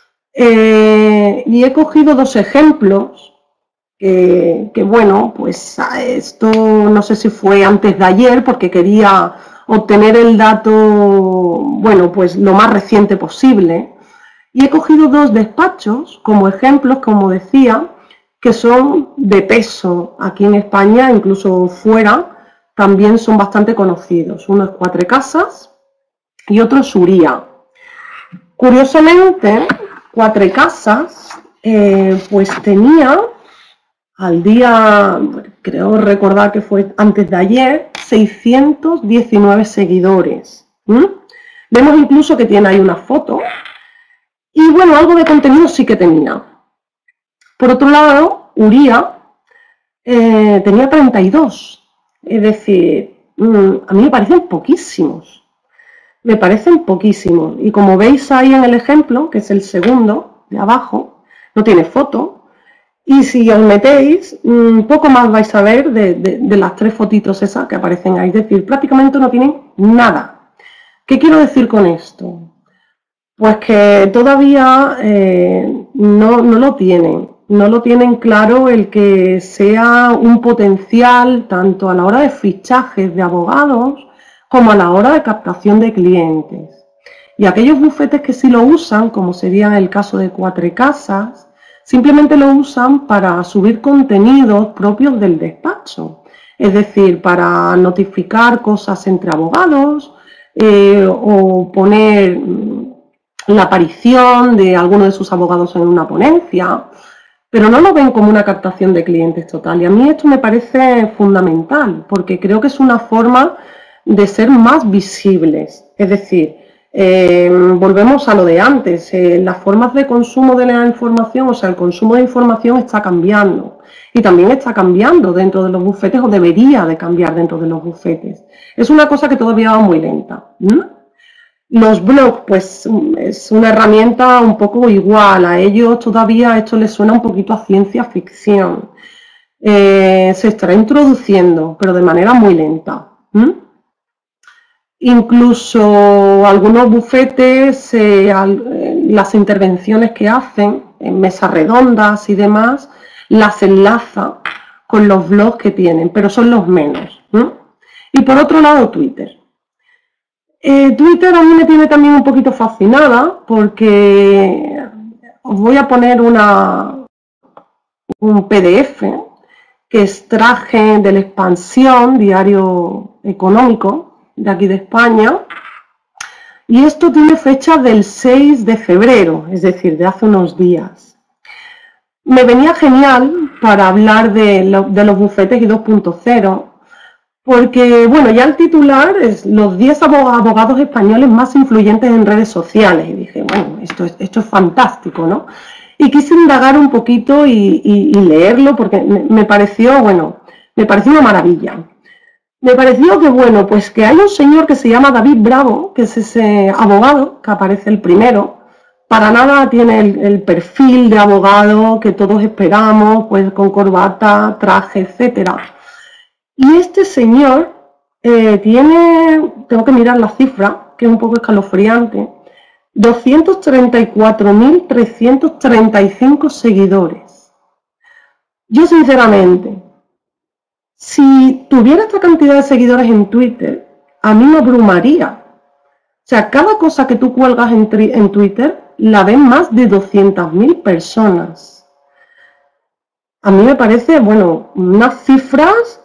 y he cogido dos ejemplos que bueno, pues esto no sé si fue antes de ayer porque quería obtener el dato, bueno, pues lo más reciente posible. Y he cogido dos despachos como ejemplos, como decía, que son de peso aquí en España, incluso fuera, también son bastante conocidos. Uno es Cuatrecasas y otro es Uría. Curiosamente, Cuatrecasas pues tenía al día, creo recordar que fue antes de ayer, 619 seguidores. Vemos incluso que tiene ahí una foto. Y bueno, algo de contenido sí que tenía. Por otro lado, Uría tenía 32. Es decir, a mí me parecen poquísimos. Me parecen poquísimos. Y como veis ahí en el ejemplo, que es el segundo de abajo, no tiene foto. Y si os metéis, poco más vais a ver de las tres fotitos esas que aparecen ahí. Es decir, prácticamente no tienen nada. ¿Qué quiero decir con esto? Pues que todavía no lo tienen. No lo tienen claro el que sea un potencial tanto a la hora de fichajes de abogados como a la hora de captación de clientes. Y aquellos bufetes que sí lo usan, como sería el caso de Cuatrecasas, simplemente lo usan para subir contenidos propios del despacho. Es decir, para notificar cosas entre abogados o poner la aparición de alguno de sus abogados en una ponencia, pero no lo ven como una captación de clientes total. Y a mí esto me parece fundamental, porque creo que es una forma de ser más visibles. Es decir, volvemos a lo de antes, las formas de consumo de la información, o sea, el consumo de información está cambiando. Y también está cambiando dentro de los bufetes, o debería de cambiar dentro de los bufetes. Es una cosa que todavía va muy lenta. Los blogs, pues es una herramienta un poco igual, a ellos todavía esto les suena un poquito a ciencia ficción. Se estará introduciendo, pero de manera muy lenta. Incluso algunos bufetes, las intervenciones que hacen en mesas redondas y demás, las enlaza con los blogs que tienen, pero son los menos. Y por otro lado, Twitter. Twitter a mí me tiene también un poquito fascinada porque os voy a poner un PDF que extraje de La Expansión, diario económico de aquí de España, y esto tiene fecha del 6 de febrero, es decir, de hace unos días. Me venía genial para hablar de los bufetes y 2.0, porque, bueno, ya el titular es los 10 abogados españoles más influyentes en redes sociales. Y dije, bueno, esto es fantástico, ¿no? Y quise indagar un poquito y leerlo porque me pareció, bueno, me pareció una maravilla. Me pareció que, bueno, pues que hay un señor que se llama David Bravo, que es ese abogado que aparece el primero. Para nada tiene el perfil de abogado que todos esperamos, pues con corbata, traje, etcétera. Y este señor tiene, tengo que mirar la cifra, que es un poco escalofriante, 234.335 seguidores. Yo sinceramente, si tuviera esta cantidad de seguidores en Twitter, a mí me abrumaría. O sea, cada cosa que tú cuelgas en Twitter la ven más de 200.000 personas. a mí me parece, bueno, unas cifras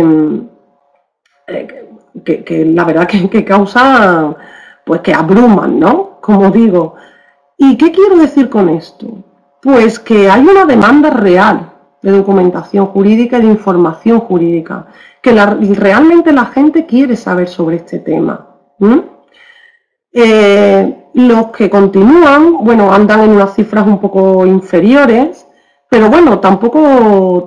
que la verdad que causan, pues que abruman, ¿no? Como digo. ¿Y qué quiero decir con esto? Pues que hay una demanda real de documentación jurídica y de información jurídica, que realmente la gente quiere saber sobre este tema. Los que continúan, bueno, andan en unas cifras un poco inferiores, pero bueno, tampoco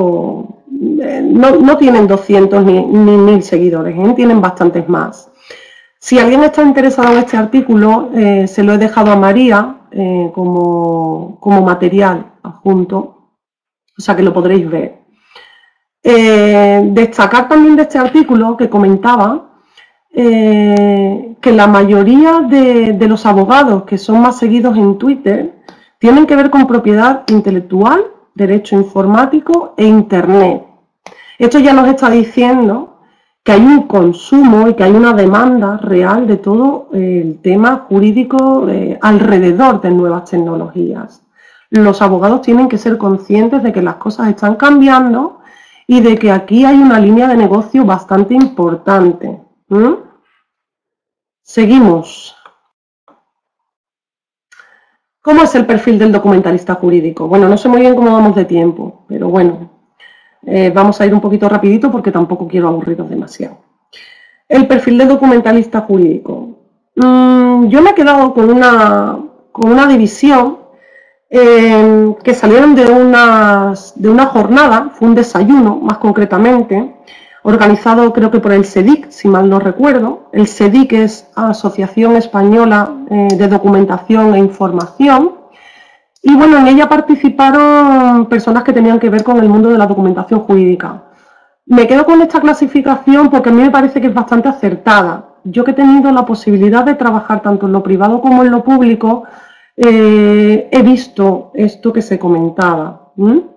no tienen 200 ni 1000 seguidores, tienen bastantes más. Si alguien está interesado en este artículo, se lo he dejado a María como material adjunto, o sea que lo podréis ver. Destacar también de este artículo que comentaba que la mayoría de los abogados que son más seguidos en Twitter tienen que ver con propiedad intelectual, derecho informático e Internet. Esto ya nos está diciendo que hay un consumo y que hay una demanda real de todo el tema jurídico alrededor de nuevas tecnologías. Los abogados tienen que ser conscientes de que las cosas están cambiando y de que aquí hay una línea de negocio bastante importante. Seguimos. ¿Cómo es el perfil del documentalista jurídico? Bueno, no sé muy bien cómo vamos de tiempo, pero bueno, vamos a ir un poquito rapidito porque tampoco quiero aburriros demasiado. El perfil del documentalista jurídico. Yo me he quedado con una división que salieron de una jornada, fue un desayuno más concretamente, organizado creo que por el CEDIC, si mal no recuerdo. El CEDIC es Asociación Española de Documentación e Información. Y bueno, en ella participaron personas que tenían que ver con el mundo de la documentación jurídica. Me quedo con esta clasificación porque a mí me parece que es bastante acertada. Yo que he tenido la posibilidad de trabajar tanto en lo privado como en lo público, he visto esto que se comentaba.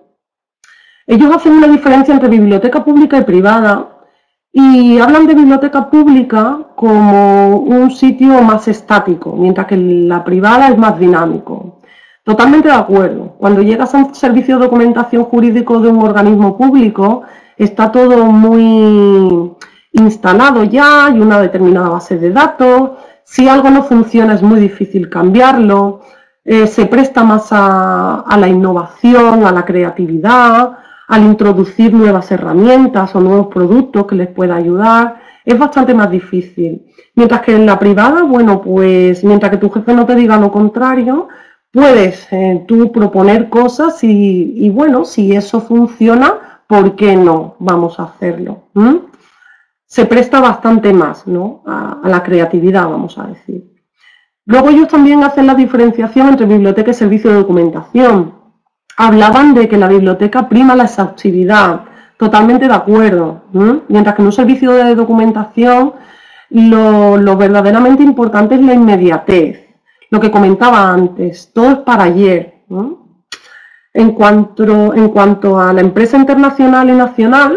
Ellos hacen una diferencia entre biblioteca pública y privada y hablan de biblioteca pública como un sitio más estático, mientras que la privada es más dinámico. Totalmente de acuerdo. Cuando llegas a un servicio de documentación jurídico de un organismo público, está todo muy instalado ya, hay una determinada base de datos. Si algo no funciona es muy difícil cambiarlo. Se presta más a la innovación, a la creatividad, al introducir nuevas herramientas o nuevos productos que les pueda ayudar. Es bastante más difícil. Mientras que en la privada, bueno, pues mientras que tu jefe no te diga lo contrario, puedes tú proponer cosas y bueno, si eso funciona, ¿por qué no vamos a hacerlo? Se presta bastante más, ¿no? a la creatividad, vamos a decir. Luego ellos también hacen la diferenciación entre biblioteca y servicio de documentación. Hablaban de que la biblioteca prima la exhaustividad, totalmente de acuerdo, mientras que en un servicio de documentación lo verdaderamente importante es la inmediatez. Lo que comentaba antes, todo es para ayer. En cuanto a la empresa internacional y nacional,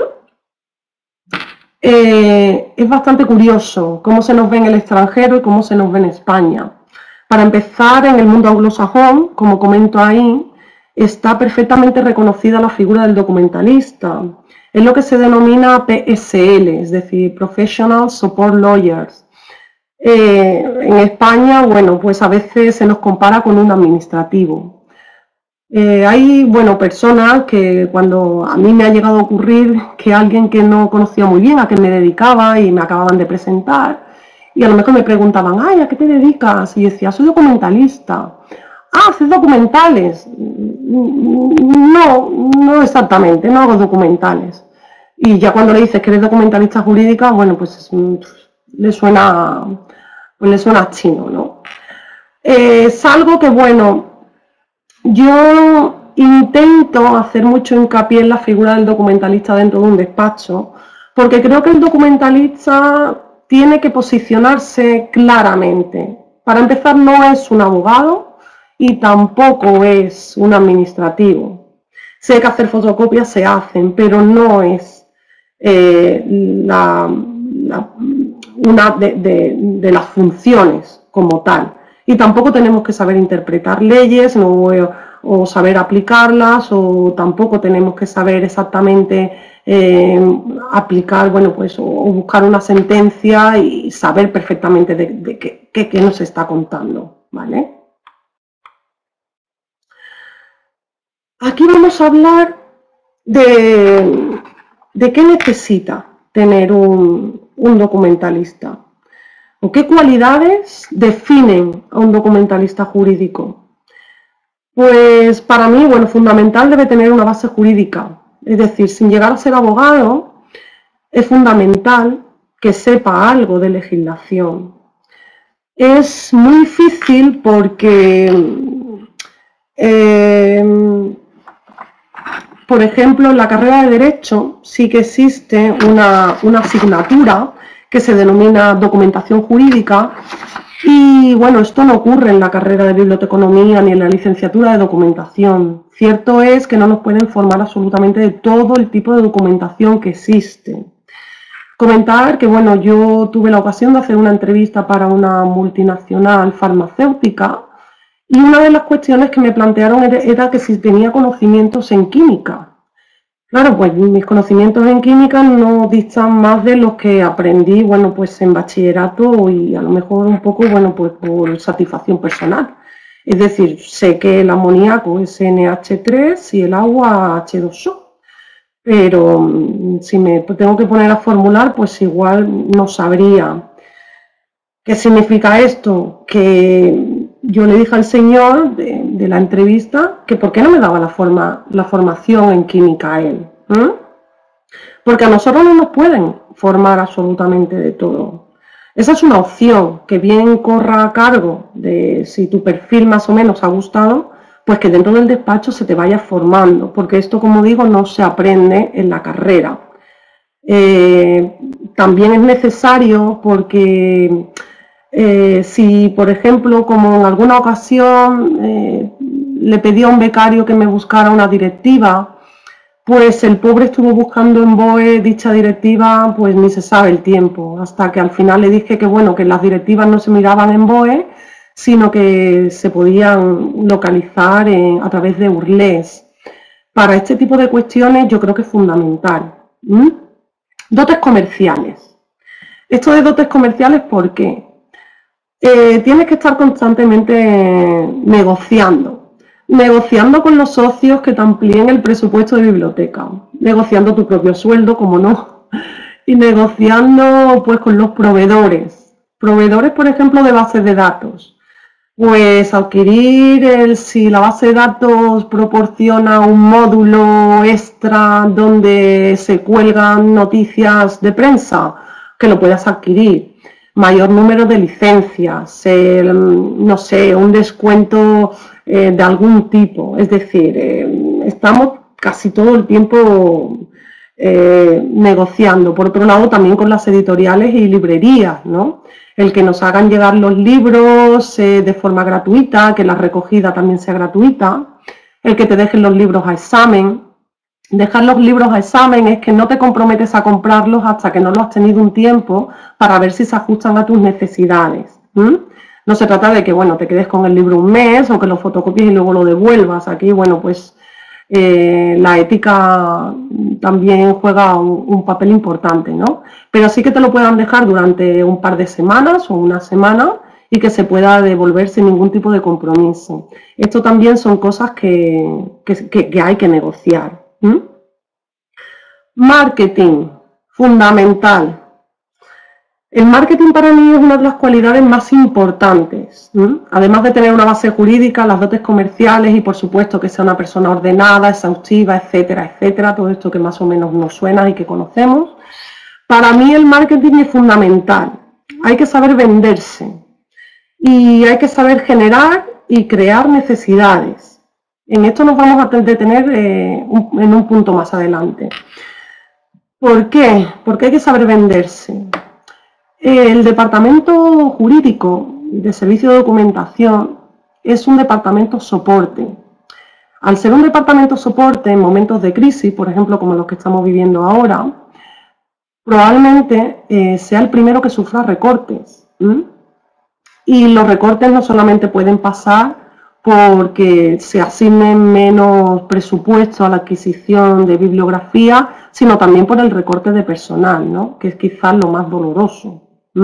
es bastante curioso cómo se nos ve en el extranjero y cómo se nos ve en España. Para empezar, en el mundo anglosajón, como comento ahí, está perfectamente reconocida la figura del documentalista. Es lo que se denomina PSL, es decir, Professional Support Lawyers. En España, bueno, pues a veces se nos compara con un administrativo. Hay, bueno, personas que cuando a mí me ha llegado a ocurrir que alguien que no conocía muy bien a qué me dedicaba y me acababan de presentar, y a lo mejor me preguntaban, ay, ¿a qué te dedicas? Y decía, soy documentalista. Ah, ¿haces documentales? No exactamente, no hago documentales. Y ya cuando le dices que eres documentalista jurídica, bueno, pues le suena chino, ¿no? Es algo que, bueno, yo intento hacer mucho hincapié en la figura del documentalista dentro de un despacho, porque creo que el documentalista tiene que posicionarse claramente. Para empezar, no es un abogado y tampoco es un administrativo. Sé que hacer fotocopias se hacen, pero no es una de las funciones como tal. Y tampoco tenemos que saber interpretar leyes o o saber aplicarlas, o tampoco tenemos que saber exactamente aplicar, bueno, pues, o buscar una sentencia y saber perfectamente de qué nos está contando, ¿vale? Aquí vamos a hablar de qué necesita tener un documentalista, o qué cualidades definen a un documentalista jurídico. Pues para mí, bueno, fundamental debe tener una base jurídica, es decir, sin llegar a ser abogado, es fundamental que sepa algo de legislación. Es muy difícil porque, por ejemplo, en la carrera de Derecho sí que existe una asignatura que se denomina documentación jurídica y, bueno, esto no ocurre en la carrera de biblioteconomía ni en la licenciatura de documentación. Cierto es que no nos pueden formar absolutamente de todo el tipo de documentación que existe. Comentar que, bueno, yo tuve la ocasión de hacer una entrevista para una multinacional farmacéutica y una de las cuestiones que me plantearon era que si tenía conocimientos en química. Claro, pues mis conocimientos en química no distan más de los que aprendí, bueno, pues en bachillerato y a lo mejor un poco, bueno, pues por satisfacción personal. Es decir, sé que el amoníaco es NH3 y el agua H2O. Pero si me tengo que poner a formular, pues igual no sabría. ¿Qué significa esto? Que yo le dije al señor de la entrevista que por qué no me daba la formación en química a él. Porque a nosotros no nos pueden formar absolutamente de todo. Esa es una opción que bien corra a cargo de si tu perfil más o menos ha gustado, pues que dentro del despacho se te vaya formando, porque esto, como digo, no se aprende en la carrera. También es necesario porque si, por ejemplo, como en alguna ocasión le pedí a un becario que me buscara una directiva, pues el pobre estuvo buscando en BOE dicha directiva, pues ni se sabe el tiempo, hasta que al final le dije que, bueno, que las directivas no se miraban en BOE, sino que se podían localizar a través de URLES. Para este tipo de cuestiones yo creo que es fundamental. Dotes comerciales. Esto de dotes comerciales, ¿por qué? Tienes que estar constantemente negociando con los socios que te amplíen el presupuesto de biblioteca, negociando tu propio sueldo, como no, y negociando pues con los proveedores, por ejemplo, de bases de datos. Pues adquirir si la base de datos proporciona un módulo extra donde se cuelgan noticias de prensa, que lo puedas adquirir. Mayor número de licencias, no sé, un descuento de algún tipo. Es decir, estamos casi todo el tiempo negociando. Por otro lado, también con las editoriales y librerías, ¿no? El que nos hagan llegar los libros de forma gratuita, que la recogida también sea gratuita, el que te dejen los libros a examen. Dejar los libros a examen es que no te comprometes a comprarlos hasta que no los has tenido un tiempo para ver si se ajustan a tus necesidades. No se trata de que, bueno, te quedes con el libro un mes o que lo fotocopies y luego lo devuelvas. Aquí, bueno, pues la ética también juega un papel importante, ¿no? Pero sí que te lo puedan dejar durante un par de semanas o una semana y que se pueda devolver sin ningún tipo de compromiso. Esto también son cosas que hay que negociar. Marketing, fundamental. El marketing para mí es una de las cualidades más importantes. Además de tener una base jurídica, las dotes comerciales y por supuesto que sea una persona ordenada, exhaustiva, etcétera, etcétera, todo esto que más o menos nos suena y que conocemos. Para mí el marketing es fundamental. Hay que saber venderse y hay que saber generar y crear necesidades. En esto nos vamos a detener en un punto más adelante. ¿Por qué? Porque hay que saber venderse. El departamento jurídico de servicio de documentación es un departamento soporte. Al ser un departamento soporte en momentos de crisis, por ejemplo, como los que estamos viviendo ahora, probablemente sea el primero que sufra recortes. Y los recortes no solamente pueden pasar porque se asigne menos presupuesto a la adquisición de bibliografía, sino también por el recorte de personal, ¿no? Que es quizás lo más doloroso.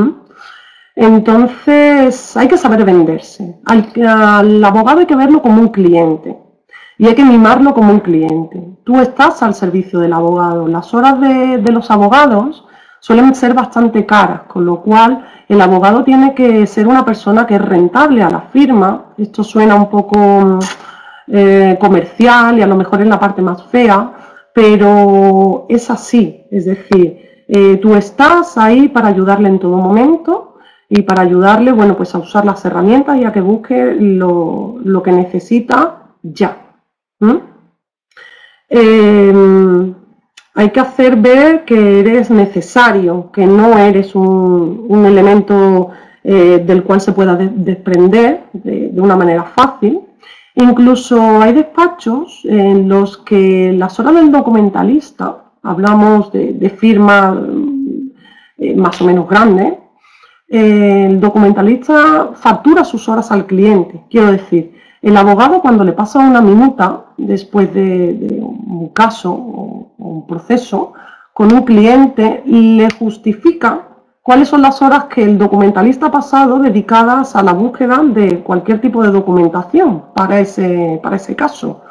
Entonces, hay que saber venderse. Al abogado hay que verlo como un cliente y hay que mimarlo como un cliente. Tú estás al servicio del abogado. Las horas de los abogados suelen ser bastante caras, con lo cual el abogado tiene que ser una persona que es rentable a la firma. Esto suena un poco comercial y a lo mejor es la parte más fea, pero es así. Es decir, tú estás ahí para ayudarle en todo momento y para ayudarle, bueno, pues a usar las herramientas y a que busque lo que necesita ya. Hay que hacer ver que eres necesario, que no eres un elemento del cual se pueda desprender de una manera fácil. Incluso hay despachos en los que las horas del documentalista, hablamos de firmas más o menos grandes, el documentalista factura sus horas al cliente. Quiero decir, el abogado cuando le pasa una minuta después de un caso o un proceso con un cliente, le justifica cuáles son las horas que el documentalista ha pasado dedicadas a la búsqueda de cualquier tipo de documentación para ese caso.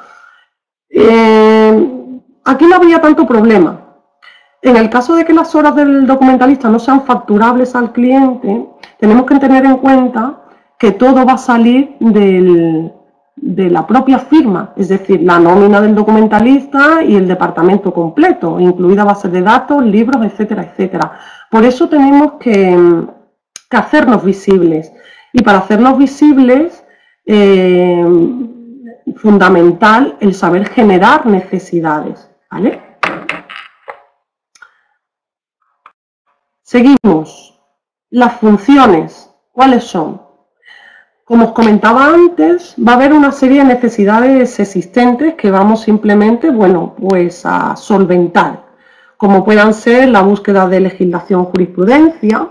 Aquí no habría tanto problema. En el caso de que las horas del documentalista no sean facturables al cliente, tenemos que tener en cuenta que todo va a salir de la propia firma, es decir, la nómina del documentalista y el departamento completo, incluida bases de datos, libros, etcétera, etcétera. Por eso tenemos que hacernos visibles. Y para hacernos visibles, fundamental el saber generar necesidades, ¿vale? Seguimos. Las funciones, ¿cuáles son? Como os comentaba antes, va a haber una serie de necesidades existentes que vamos simplemente, bueno, pues a solventar, como puedan ser la búsqueda de legislación, jurisprudencia.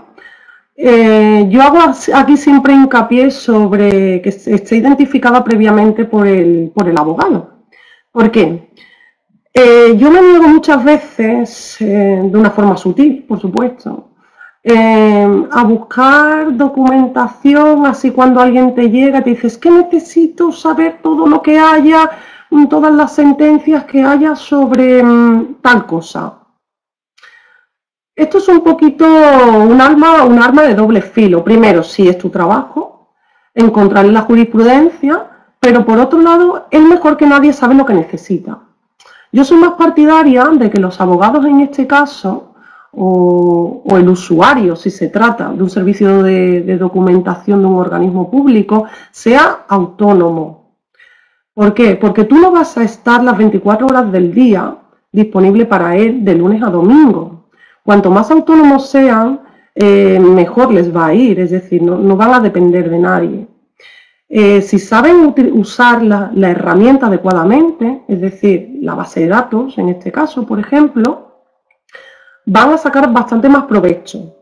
Yo hago aquí siempre hincapié sobre que esté identificada previamente por el abogado. ¿Por qué? Yo me niego muchas veces, de una forma sutil, por supuesto, a buscar documentación, así cuando alguien te llega y te dice, es que necesito saber todo lo que haya, todas las sentencias que haya sobre tal cosa. Esto es un poquito un arma de doble filo. Primero, sí es tu trabajo, encontrar la jurisprudencia, pero por otro lado, él mejor que nadie sabe lo que necesita. Yo soy más partidaria de que los abogados en este caso, o el usuario, si se trata de un servicio de documentación de un organismo público, sea autónomo. ¿Por qué? Porque tú no vas a estar las 24 horas del día disponible para él de lunes a domingo. Cuanto más autónomos sean, mejor les va a ir, es decir, no van a depender de nadie. Si saben usar la herramienta adecuadamente, es decir, la base de datos, en este caso, por ejemplo, van a sacar bastante más provecho.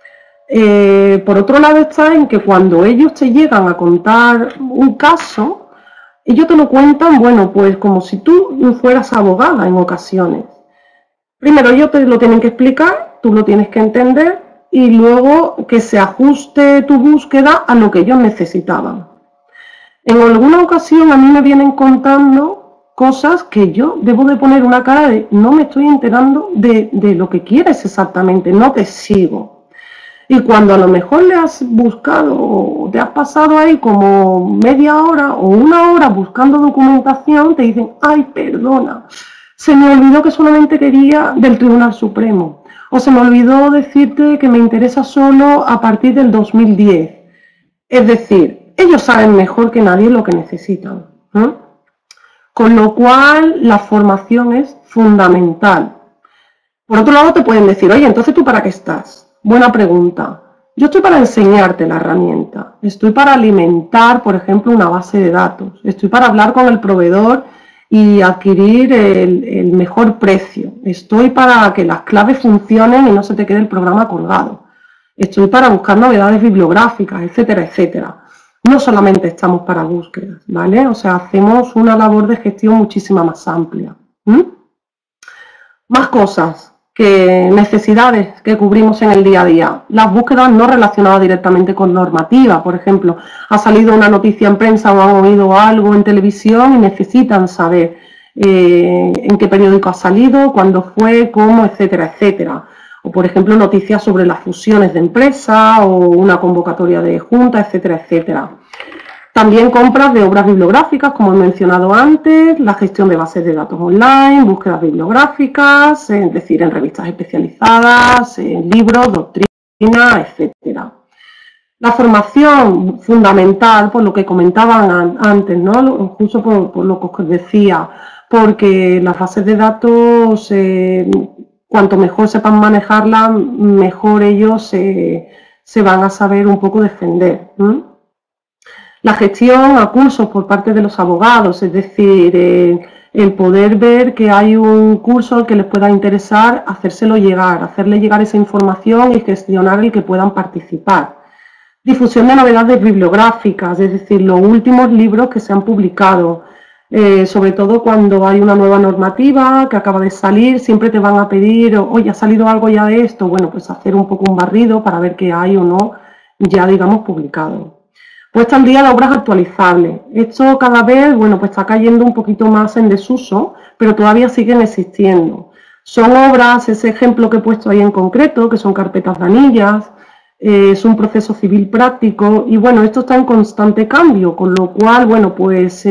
Por otro lado está en que cuando ellos te llegan a contar un caso, ellos te lo cuentan, bueno, pues como si tú fueras abogada en ocasiones. Primero ellos te lo tienen que explicar, tú lo tienes que entender y luego que se ajuste tu búsqueda a lo que ellos necesitaban. En alguna ocasión a mí me vienen contando cosas que yo debo de poner una cara de no me estoy enterando de lo que quieres exactamente, no te sigo. Y cuando a lo mejor le has buscado o te has pasado ahí como media hora o una hora buscando documentación, te dicen, ay, perdona, se me olvidó que solamente quería del Tribunal Supremo. O se me olvidó decirte que me interesa solo a partir del 2010. Es decir, ellos saben mejor que nadie lo que necesitan, ¿no? Con lo cual, la formación es fundamental. Por otro lado, te pueden decir, oye, entonces ¿tú para qué estás? Buena pregunta. Yo estoy para enseñarte la herramienta. Estoy para alimentar, por ejemplo, una base de datos. Estoy para hablar con el proveedor y adquirir el mejor precio. Estoy para que las claves funcionen y no se te quede el programa colgado. Estoy para buscar novedades bibliográficas, etcétera, etcétera. no solamente estamos para búsquedas, ¿vale? O sea, hacemos una labor de gestión muchísimo más amplia. Más cosas, necesidades que cubrimos en el día a día. Las búsquedas no relacionadas directamente con normativa, por ejemplo, ha salido una noticia en prensa o han oído algo en televisión y necesitan saber en qué periódico ha salido, cuándo fue, cómo, etcétera, etcétera. O, por ejemplo, noticias sobre las fusiones de empresas o una convocatoria de junta, etcétera, etcétera. También compras de obras bibliográficas, como he mencionado antes, la gestión de bases de datos online, búsquedas bibliográficas, es decir, en revistas especializadas, en libros, doctrina, etcétera. La formación fundamental, por lo que comentaban antes, ¿no? Justo por lo que os decía, porque las bases de datos, cuanto mejor sepan manejarlas, mejor ellos se van a saber un poco defender. La gestión a cursos por parte de los abogados, es decir, el poder ver que hay un curso al que les pueda interesar, hacérselo llegar, hacerle llegar esa información y gestionar el que puedan participar. Difusión de novedades bibliográficas, es decir, los últimos libros que se han publicado, sobre todo cuando hay una nueva normativa que acaba de salir, siempre te van a pedir, oye, ¿ha salido algo ya de esto? Bueno, pues hacer un poco un barrido para ver qué hay o no ya, digamos, publicado. Puesta al día de obras actualizables. Esto cada vez, bueno, pues está cayendo un poquito más en desuso, pero todavía siguen existiendo. Son obras, ese ejemplo que he puesto ahí en concreto, que son carpetas de anillas, es un proceso civil práctico y bueno, esto está en constante cambio, con lo cual, bueno, pues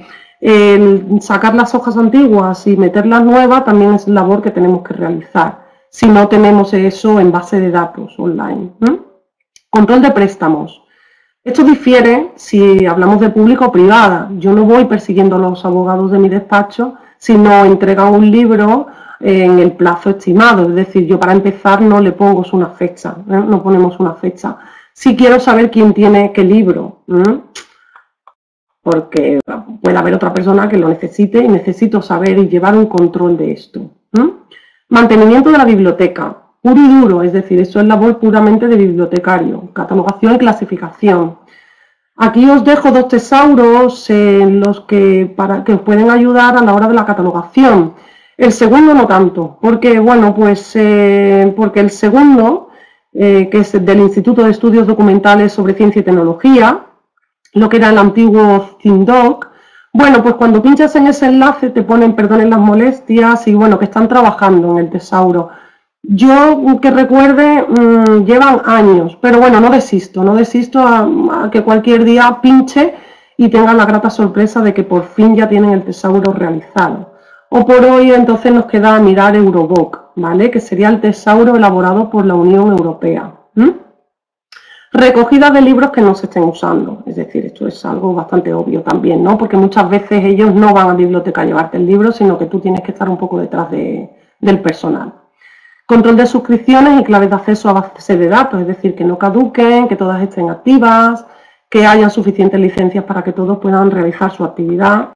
el sacar las hojas antiguas y meterlas nuevas también es labor que tenemos que realizar, si no tenemos eso en base de datos online. Control de préstamos. Esto difiere si hablamos de público o privada. Yo no voy persiguiendo a los abogados de mi despacho si no entregan un libro en el plazo estimado, es decir, yo para empezar no le pongo una fecha, no ponemos una fecha. Si quiero saber quién tiene qué libro, porque puede haber otra persona que lo necesite y necesito saber y llevar un control de esto. Mantenimiento de la biblioteca, puro y duro, es decir, esto es labor puramente de bibliotecario, catalogación y clasificación. Aquí os dejo dos tesauros en los que os pueden ayudar a la hora de la catalogación. El segundo no tanto, porque bueno, pues porque el segundo, que es del Instituto de Estudios Documentales sobre Ciencia y Tecnología, lo que era el antiguo CINDOC, bueno, pues cuando pinchas en ese enlace te ponen, perdonen las molestias, y bueno, que están trabajando en el tesauro. Yo, que recuerde, llevan años, pero bueno, no desisto a que cualquier día pinche y tenga la grata sorpresa de que por fin ya tienen el tesauro realizado. O por hoy entonces nos queda mirar Euroboc, ¿vale? Que sería el tesauro elaborado por la Unión Europea. Recogida de libros que no se estén usando, es decir, esto es algo bastante obvio también, ¿no? Porque muchas veces ellos no van a biblioteca a llevarte el libro, sino que tú tienes que estar un poco detrás del personal. Control de suscripciones y claves de acceso a bases de datos, es decir, que no caduquen, que todas estén activas, que haya suficientes licencias para que todos puedan realizar su actividad.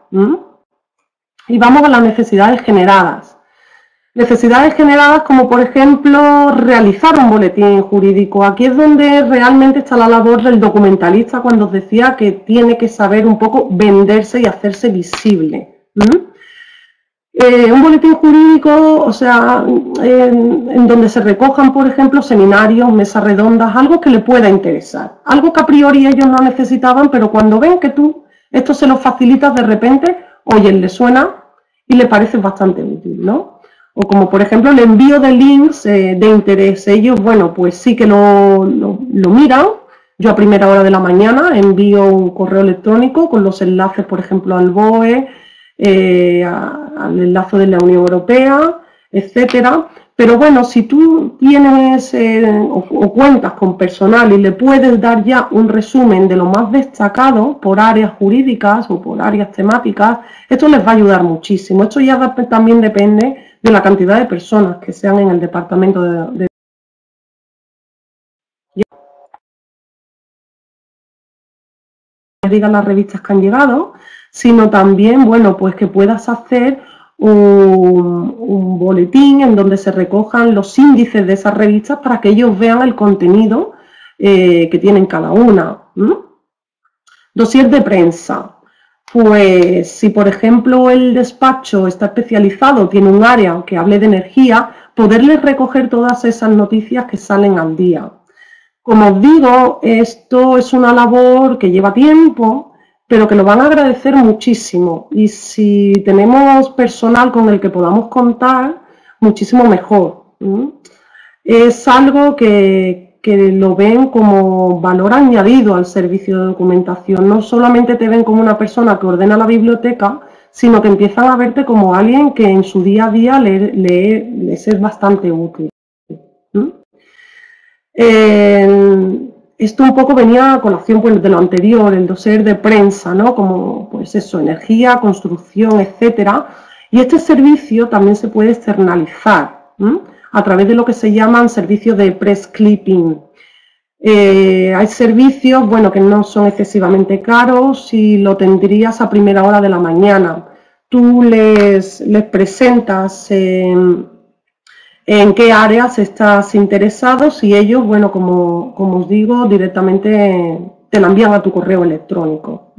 Y vamos a las necesidades generadas. Necesidades generadas como, por ejemplo, realizar un boletín jurídico. Aquí es donde realmente está la labor del documentalista, cuando os decía que tiene que saber un poco venderse y hacerse visible. Un boletín jurídico, o sea, en donde se recojan, por ejemplo, seminarios, mesas redondas, algo que le pueda interesar. Algo que a priori ellos no necesitaban, pero cuando ven que tú esto se lo facilitas de repente, oye, le suena y le parece bastante útil, ¿no? O como, por ejemplo, el envío de links de interés. Ellos, bueno, pues sí que lo miran. Yo a primera hora de la mañana envío un correo electrónico con los enlaces, por ejemplo, al BOE, al enlace de la Unión Europea, etcétera. Pero bueno, si tú tienes o cuentas con personal y le puedes dar ya un resumen de lo más destacado por áreas jurídicas o por áreas temáticas, esto les va a ayudar muchísimo. Esto ya también depende de la cantidad de personas que sean en el departamento de digan las revistas que han llegado, sino también, bueno, pues que puedas hacer un boletín en donde se recojan los índices de esas revistas para que ellos vean el contenido que tienen cada una. Dossier de prensa. Pues si por ejemplo el despacho está especializado, tiene un área que hable de energía, poderles recoger todas esas noticias que salen al día. Como os digo, esto es una labor que lleva tiempo, pero que lo van a agradecer muchísimo. Y si tenemos personal con el que podamos contar, muchísimo mejor. Es algo que lo ven como valor añadido al servicio de documentación. No solamente te ven como una persona que ordena la biblioteca, sino que empiezan a verte como alguien que en su día a día les es bastante útil. Esto un poco venía a colación pues, de lo anterior, el dossier de prensa, ¿no? Como pues eso, energía, construcción, etcétera. Y este servicio también se puede externalizar a través de lo que se llaman servicios de press clipping. Hay servicios, bueno, que no son excesivamente caros y lo tendrías a primera hora de la mañana. Tú les presentas en qué áreas estás interesado y ellos, bueno, como os digo, directamente te la envían a tu correo electrónico.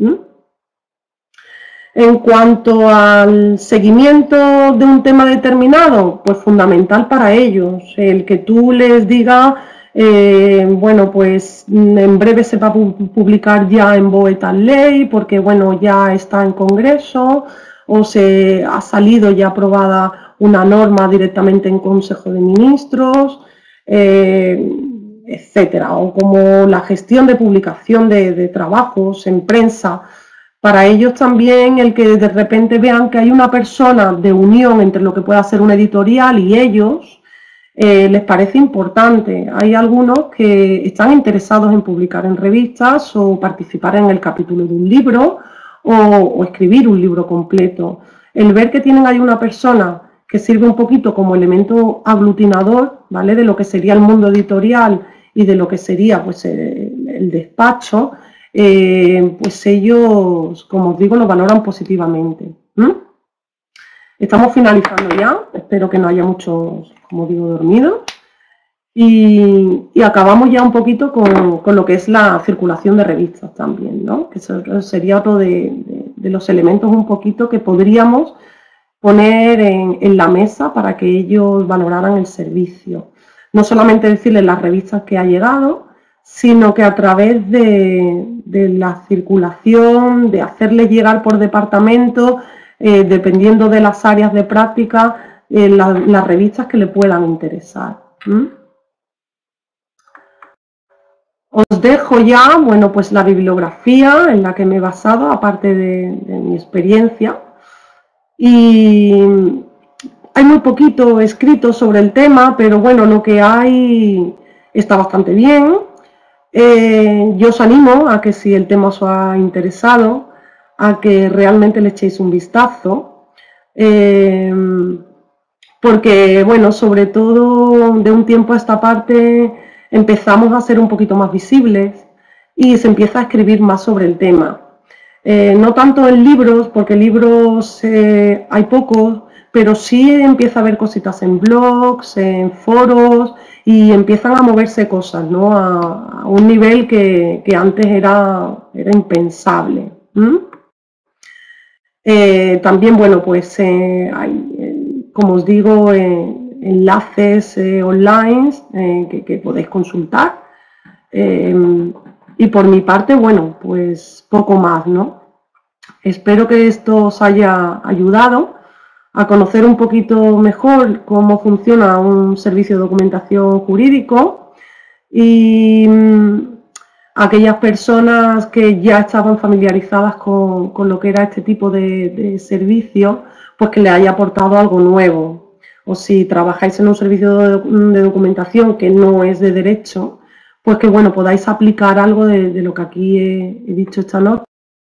En cuanto al seguimiento de un tema determinado, pues fundamental para ellos, el que tú les digas, bueno, pues en breve se va a publicar ya en BOE tal ley, porque bueno, ya está en Congreso, o se ha salido ya aprobada una norma directamente en Consejo de Ministros, etcétera, o como la gestión de publicación de trabajos en prensa. Para ellos también el que de repente vean que hay una persona de unión entre lo que pueda ser una editorial y ellos, les parece importante. Hay algunos que están interesados en publicar en revistas o participar en el capítulo de un libro o escribir un libro completo. El ver que tienen ahí una persona que sirve un poquito como elemento aglutinador, ¿vale? De lo que sería el mundo editorial y de lo que sería pues, el despacho, pues ellos, como os digo, lo valoran positivamente. Estamos finalizando ya, espero que no haya muchos, como digo, dormidos. Y acabamos ya un poquito con lo que es la circulación de revistas también, ¿no? Que sería otro de los elementos un poquito que podríamos poner en la mesa para que ellos valoraran el servicio. No solamente decirles las revistas que ha llegado, sino que a través de la circulación, de hacerles llegar por departamento, dependiendo de las áreas de práctica, las revistas que le puedan interesar. Os dejo ya, bueno, pues la bibliografía en la que me he basado, aparte de mi experiencia. Y hay muy poquito escrito sobre el tema, pero bueno, lo que hay está bastante bien. Yo os animo a que si el tema os ha interesado, a que realmente le echéis un vistazo, porque bueno, sobre todo de un tiempo a esta parte empezamos a ser un poquito más visibles y se empieza a escribir más sobre el tema. No tanto en libros, porque libros hay pocos, pero sí empieza a haber cositas en blogs, en foros, y empiezan a moverse cosas, ¿no? A un nivel que antes era impensable. También, bueno, pues hay, como os digo, enlaces online que podéis consultar. Y por mi parte, bueno, pues poco más, ¿no? Espero que esto os haya ayudado a conocer un poquito mejor cómo funciona un servicio de documentación jurídico y aquellas personas que ya estaban familiarizadas con lo que era este tipo de servicio, pues que les haya aportado algo nuevo. O si trabajáis en un servicio de documentación que no es de derecho, pues que bueno, podáis aplicar algo de lo que aquí he dicho esta noche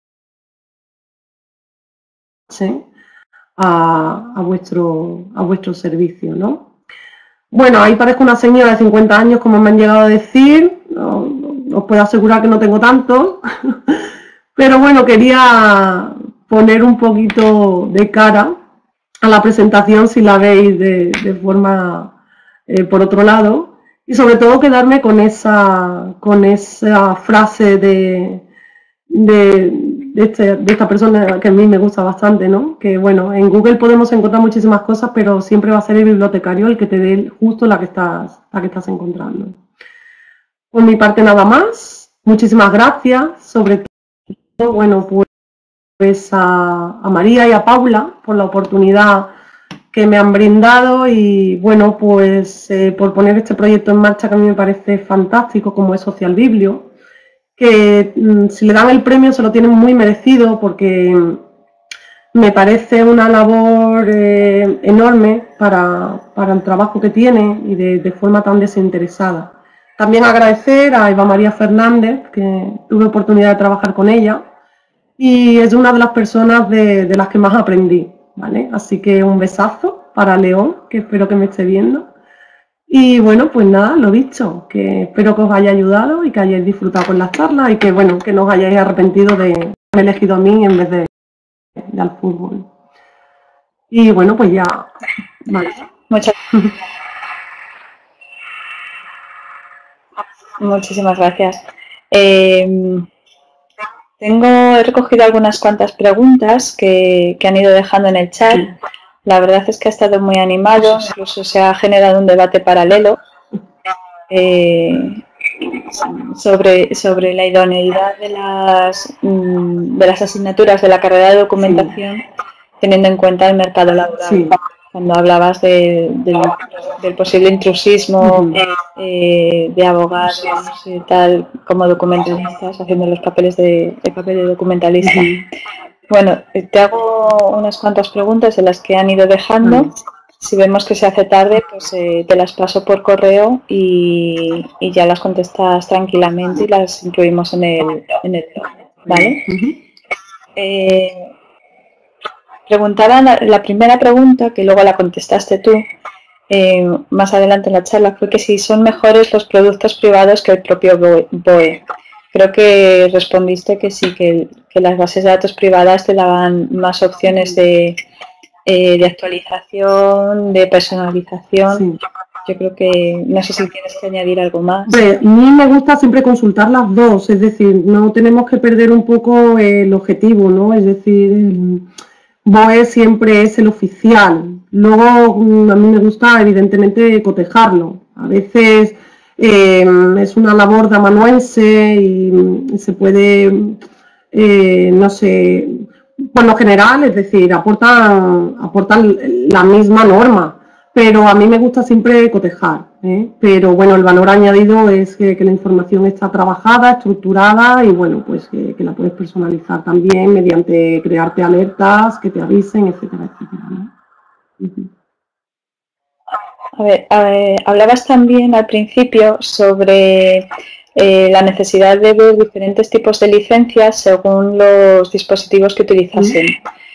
a vuestro servicio, ¿no? Bueno, ahí parezco una señora de 50 años, como me han llegado a decir. No, os puedo asegurar que no tengo tantos, pero bueno, quería poner un poquito de cara a la presentación si la veis de forma por otro lado, y sobre todo quedarme con esa frase de esta persona que a mí me gusta bastante, ¿no? Que bueno, en Google podemos encontrar muchísimas cosas, pero siempre va a ser el bibliotecario el que te dé justo la que estás encontrando. Por mi parte nada más, muchísimas gracias, sobre todo, bueno, pues a María y a Paula por la oportunidad que me han brindado y bueno, pues por poner este proyecto en marcha que a mí me parece fantástico, como es Social Biblio, que si le dan el premio se lo tienen muy merecido porque me parece una labor enorme para el trabajo que tiene y de forma tan desinteresada. También agradecer a Eva María Fernández, que tuve oportunidad de trabajar con ella y es una de las personas de las que más aprendí, ¿vale? Así que un besazo para León, que espero que me esté viendo. Y bueno, pues nada, lo dicho, que espero que os haya ayudado y que hayáis disfrutado con las charlas y que bueno, que no os hayáis arrepentido de haber elegido a mí en vez de al fútbol. Y bueno, pues ya, vale. Muchísimas gracias. He recogido algunas cuantas preguntas que han ido dejando en el chat. La verdad es que ha estado muy animado, incluso se ha generado un debate paralelo sobre la idoneidad de las asignaturas de la carrera de documentación, teniendo en cuenta el mercado laboral. Cuando hablabas del posible intrusismo de abogados y tal, como documentalistas, haciendo los papeles el papel de documentalista. Bueno, te hago unas cuantas preguntas de las que han ido dejando. Si vemos que se hace tarde, pues te las paso por correo y ya las contestas tranquilamente y las incluimos en el blog, ¿vale? Preguntaban, la primera pregunta, que luego la contestaste tú más adelante en la charla, fue que si son mejores los productos privados que el propio BOE. Creo que respondiste que sí, que las bases de datos privadas te daban más opciones de actualización, de personalización. Yo creo que, no sé si tienes que añadir algo más. A mí me gusta siempre consultar las dos, es decir, no tenemos que perder un poco el objetivo, ¿no? Es decir, BOE siempre es el oficial. Luego, a mí me gusta, evidentemente, cotejarlo. A veces es una labor de amanuense y se puede, no sé, por lo general, es decir, aportan la misma norma, pero a mí me gusta siempre cotejar, pero bueno, el valor añadido es que la información está trabajada, estructurada y bueno, pues que la puedes personalizar también mediante crearte alertas que te avisen, etcétera, etcétera, ¿no? A ver, hablabas también al principio sobre la necesidad de ver diferentes tipos de licencias según los dispositivos que utilizasen.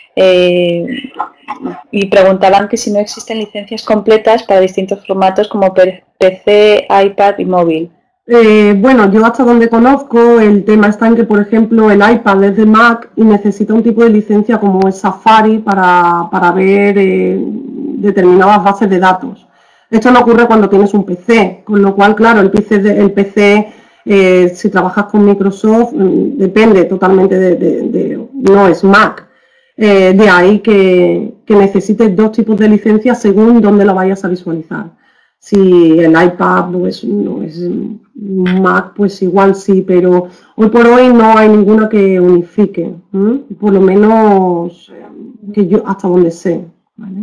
Y preguntaban que si no existen licencias completas para distintos formatos como PC, iPad y móvil. Bueno, yo hasta donde conozco el tema está en que, por ejemplo, el iPad es de Mac y necesita un tipo de licencia como es Safari para ver determinadas bases de datos. Esto no ocurre cuando tienes un PC, con lo cual, claro, el PC si trabajas con Microsoft, depende totalmente no es Mac. De ahí que necesites dos tipos de licencias según dónde lo vayas a visualizar. Si el iPad no es Mac, pues igual sí, pero hoy por hoy no hay ninguna que unifique, por lo menos que yo hasta donde sé, ¿vale?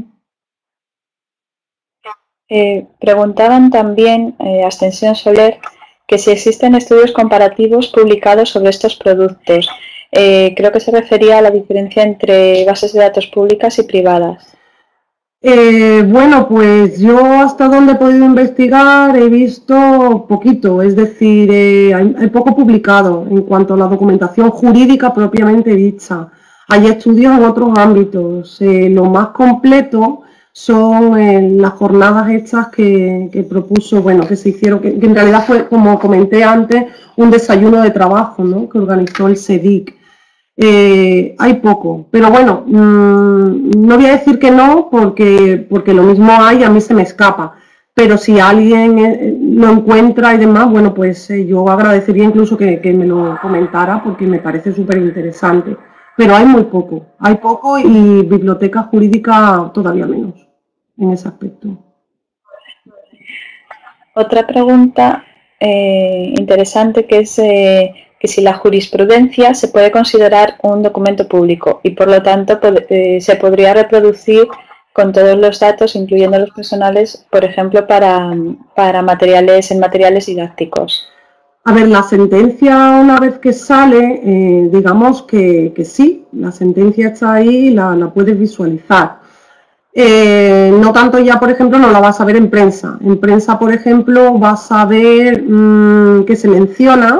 Preguntaban también Ascensión Soler que si existen estudios comparativos publicados sobre estos productos. Creo que se refería a la diferencia entre bases de datos públicas y privadas. Bueno, pues yo hasta donde he podido investigar he visto poquito, es decir, hay poco publicado en cuanto a la documentación jurídica propiamente dicha. Hay estudios en otros ámbitos. Lo más completo son las jornadas estas que propuso, bueno, que se hicieron, que en realidad fue, como comenté antes, un desayuno de trabajo, ¿no?, que organizó el CEDIC. Hay poco, pero bueno, no voy a decir que no porque lo mismo hay, a mí se me escapa, pero si alguien lo encuentra y demás, bueno, pues yo agradecería incluso que me lo comentara porque me parece súper interesante. Pero hay muy poco y biblioteca jurídica todavía menos en ese aspecto. Otra pregunta interesante que es que si la jurisprudencia se puede considerar un documento público y por lo tanto se podría reproducir con todos los datos, incluyendo los personales, por ejemplo, para materiales didácticos. A ver, la sentencia una vez que sale, digamos que sí, la sentencia está ahí y la puedes visualizar. No tanto ya, por ejemplo, no la vas a ver en prensa. En prensa, por ejemplo, vas a ver que se menciona,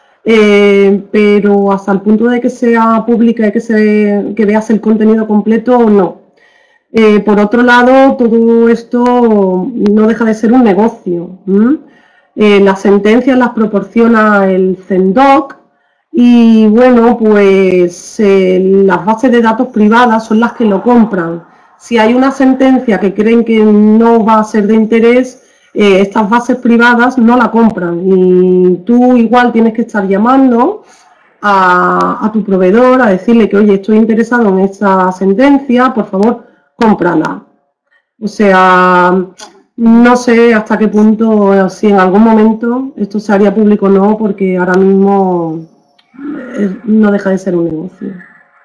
pero hasta el punto de que sea pública y que veas el contenido completo, no. Por otro lado, todo esto no deja de ser un negocio. Las sentencias las proporciona el CENDOC y, bueno, pues las bases de datos privadas son las que lo compran. Si hay una sentencia que creen que no va a ser de interés, estas bases privadas no la compran y tú igual tienes que estar llamando a tu proveedor a decirle que, oye, estoy interesado en esta sentencia, por favor, cómprala. O sea, no sé hasta qué punto, si en algún momento esto se haría público o no, porque ahora mismo no deja de ser un negocio.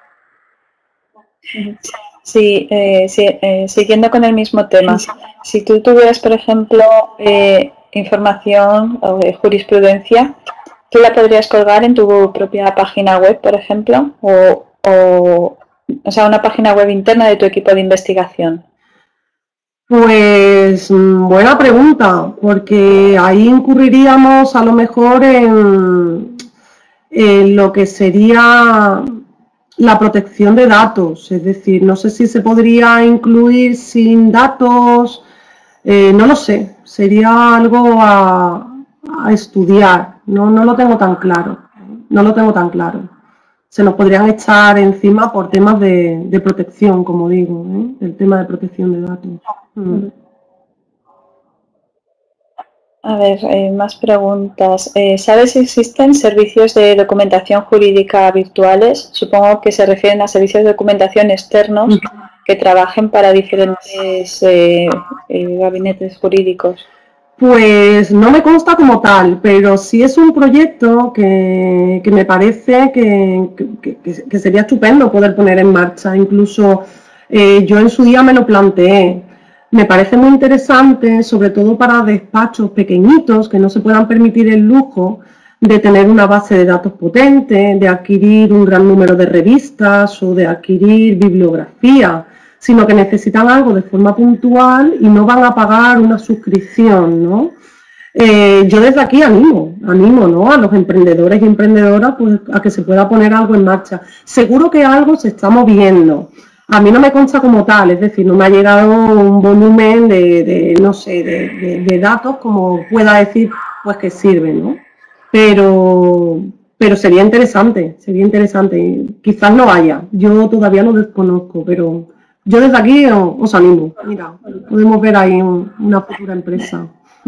Sí, siguiendo con el mismo tema, si tú tuvieras, por ejemplo, información o jurisprudencia, ¿tú la podrías colgar en tu propia página web, por ejemplo? O sea, una página web interna de tu equipo de investigación. Pues buena pregunta, porque ahí incurriríamos a lo mejor en lo que sería la protección de datos, es decir, no sé si se podría incluir sin datos, no lo sé, sería algo a estudiar, no lo tengo tan claro, Se nos podrían echar encima por temas de protección, como digo, el tema de protección de datos. A ver, más preguntas. ¿Sabes si existen servicios de documentación jurídica virtuales? Supongo que se refieren a servicios de documentación externos que trabajen para diferentes gabinetes jurídicos. Pues no me consta como tal, pero sí es un proyecto que me parece que sería estupendo poder poner en marcha. Incluso yo en su día me lo planteé. Me parece muy interesante, sobre todo para despachos pequeñitos que no se puedan permitir el lujo de tener una base de datos potente, de adquirir un gran número de revistas o de adquirir bibliografía, sino que necesitan algo de forma puntual y no van a pagar una suscripción, ¿no? Yo desde aquí animo, ¿no?, a los emprendedores y emprendedoras pues, a que se pueda poner algo en marcha. Seguro que algo se está moviendo. A mí no me consta como tal, es decir, no me ha llegado un volumen de datos como pueda decir pues que sirve, ¿no? Pero sería interesante. Quizás no haya, yo todavía lo desconozco, pero yo desde aquí os animo. Mira, podemos ver ahí una futura empresa.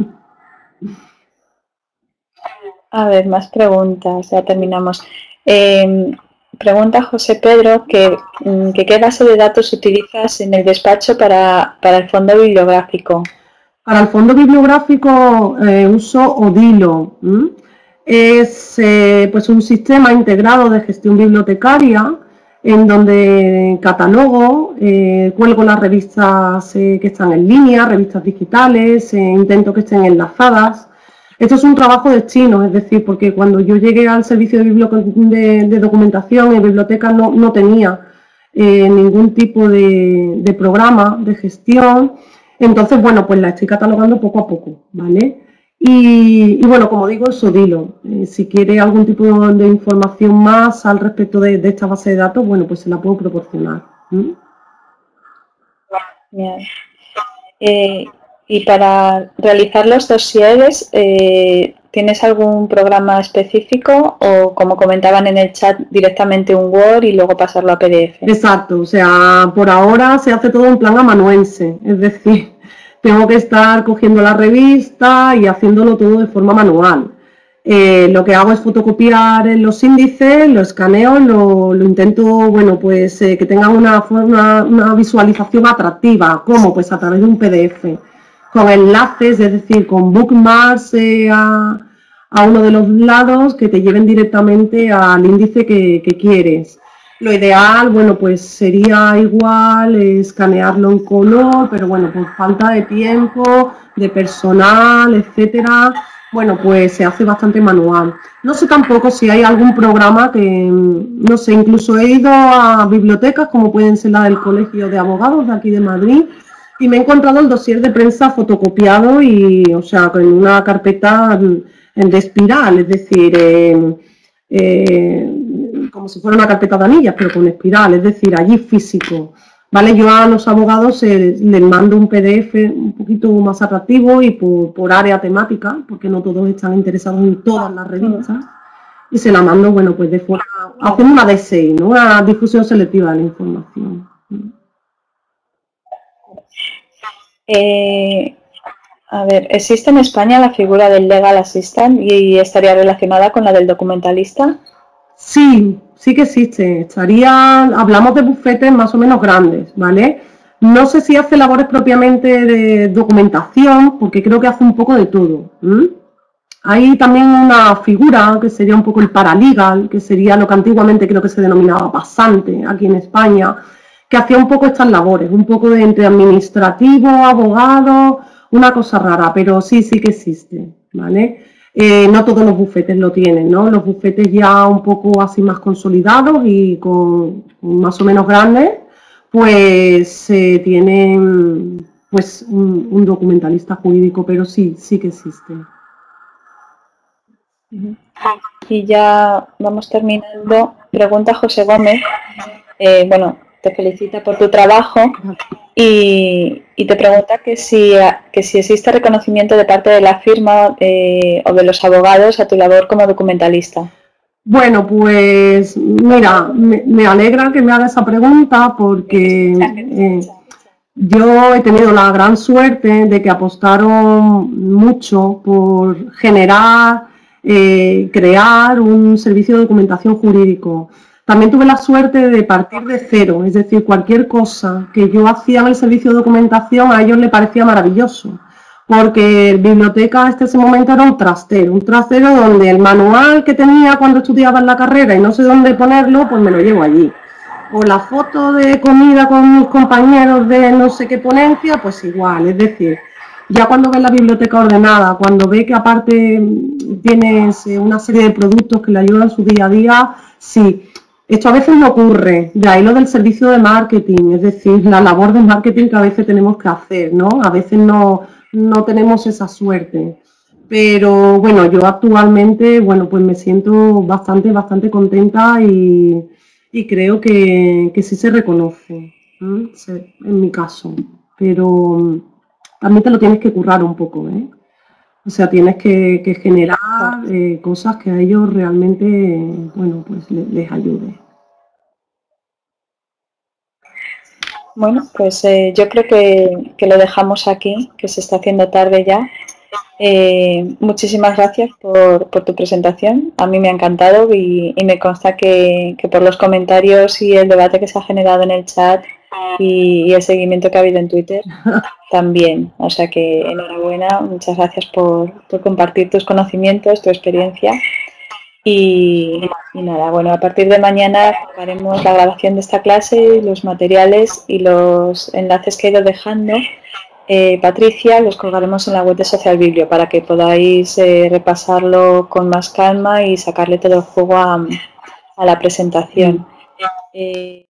A ver, más preguntas, ya terminamos. Pregunta José Pedro que qué base de datos utilizas en el despacho para el fondo bibliográfico. Para el fondo bibliográfico uso Odilo. Es pues un sistema integrado de gestión bibliotecaria en donde catalogo, cuelgo las revistas que están en línea, revistas digitales, intento que estén enlazadas. Esto es un trabajo de chino, es decir, porque cuando yo llegué al servicio de documentación en biblioteca no tenía ningún tipo de programa de gestión. Entonces, bueno, pues la estoy catalogando poco a poco, ¿vale? Y bueno, como digo, eso dilo. Si quiere algún tipo de información más al respecto de esta base de datos, bueno, pues se la puedo proporcionar. Bien. Y para realizar los dosieres, ¿tienes algún programa específico o, como comentaban en el chat, directamente un Word y luego pasarlo a PDF? Exacto, o sea, por ahora se hace todo en plan amanuense, es decir, tengo que estar cogiendo la revista y haciéndolo todo de forma manual. Lo que hago es fotocopiar los índices, lo escaneo, lo intento, bueno, pues que tengan una visualización atractiva. ¿Cómo? Pues a través de un PDF, con enlaces, es decir, con bookmarks a uno de los lados que te lleven directamente al índice que quieres. Lo ideal, bueno, pues sería igual escanearlo en color, pero bueno, por falta de tiempo, de personal, etcétera, bueno, pues se hace bastante manual. No sé tampoco si hay algún programa que, no sé, incluso he ido a bibliotecas como pueden ser la del Colegio de Abogados de aquí de Madrid y me he encontrado el dossier de prensa fotocopiado y, o sea, en una carpeta de espiral, es decir, como si fuera una carpeta de anillas, pero con espiral, es decir, allí físico. ¿Vale? Yo a los abogados les mando un PDF un poquito más atractivo y por área temática, porque no todos están interesados en todas las revistas, y se la mando, bueno, pues de forma, haciendo una DSI, ¿no? Una difusión selectiva de la información. A ver, ¿existe en España la figura del legal assistant y estaría relacionada con la del documentalista? Sí, sí que existe. Hablamos de bufetes más o menos grandes, ¿vale? No sé si hace labores propiamente de documentación, porque creo que hace un poco de todo. Hay también una figura que sería un poco el paralegal, que sería lo que antiguamente creo que se denominaba pasante aquí en España, que hacía un poco estas labores, un poco de entre administrativo, abogado, una cosa rara, pero sí que existe, ¿vale? No todos los bufetes lo tienen, ¿no? Los bufetes ya un poco así más consolidados y con más o menos grandes, pues tienen pues un documentalista jurídico, pero sí que existe. Y ya vamos terminando. Pregunta José Gómez. Bueno, te felicita por tu trabajo y te pregunta que si existe reconocimiento de parte de la firma o de los abogados a tu labor como documentalista. Bueno, pues mira, me alegra que me haga esa pregunta porque yo he tenido la gran suerte de que apostaron mucho por generar, crear un servicio de documentación jurídico. También tuve la suerte de partir de cero, es decir, cualquier cosa que yo hacía en el servicio de documentación a ellos les parecía maravilloso, porque biblioteca hasta ese momento era un trastero donde el manual que tenía cuando estudiaba en la carrera y no sé dónde ponerlo, pues me lo llevo allí. O la foto de comida con mis compañeros de no sé qué ponencia, pues igual, es decir, ya cuando ves la biblioteca ordenada, cuando ves que aparte tienes una serie de productos que le ayudan en su día a día, sí. Esto a veces no ocurre, de ahí lo del servicio de marketing, es decir, la labor de marketing que a veces tenemos que hacer, ¿no? A veces no tenemos esa suerte. Pero bueno, yo actualmente, bueno, pues me siento bastante contenta y creo que sí se reconoce, en mi caso. Pero también te lo tienes que currar un poco, ¿eh? O sea, tienes que generar cosas que a ellos realmente, bueno, pues les ayude. Bueno, pues yo creo que lo dejamos aquí, que se está haciendo tarde ya. Muchísimas gracias por tu presentación. A mí me ha encantado y me consta que por los comentarios y el debate que se ha generado en el chat y el seguimiento que ha habido en Twitter también. O sea que enhorabuena, muchas gracias por compartir tus conocimientos, tu experiencia. Y nada, bueno, a partir de mañana haremos la grabación de esta clase, los materiales y los enlaces que he ido dejando. Patricia, los colgaremos en la web de Social Biblio para que podáis repasarlo con más calma y sacarle todo el juego a la presentación.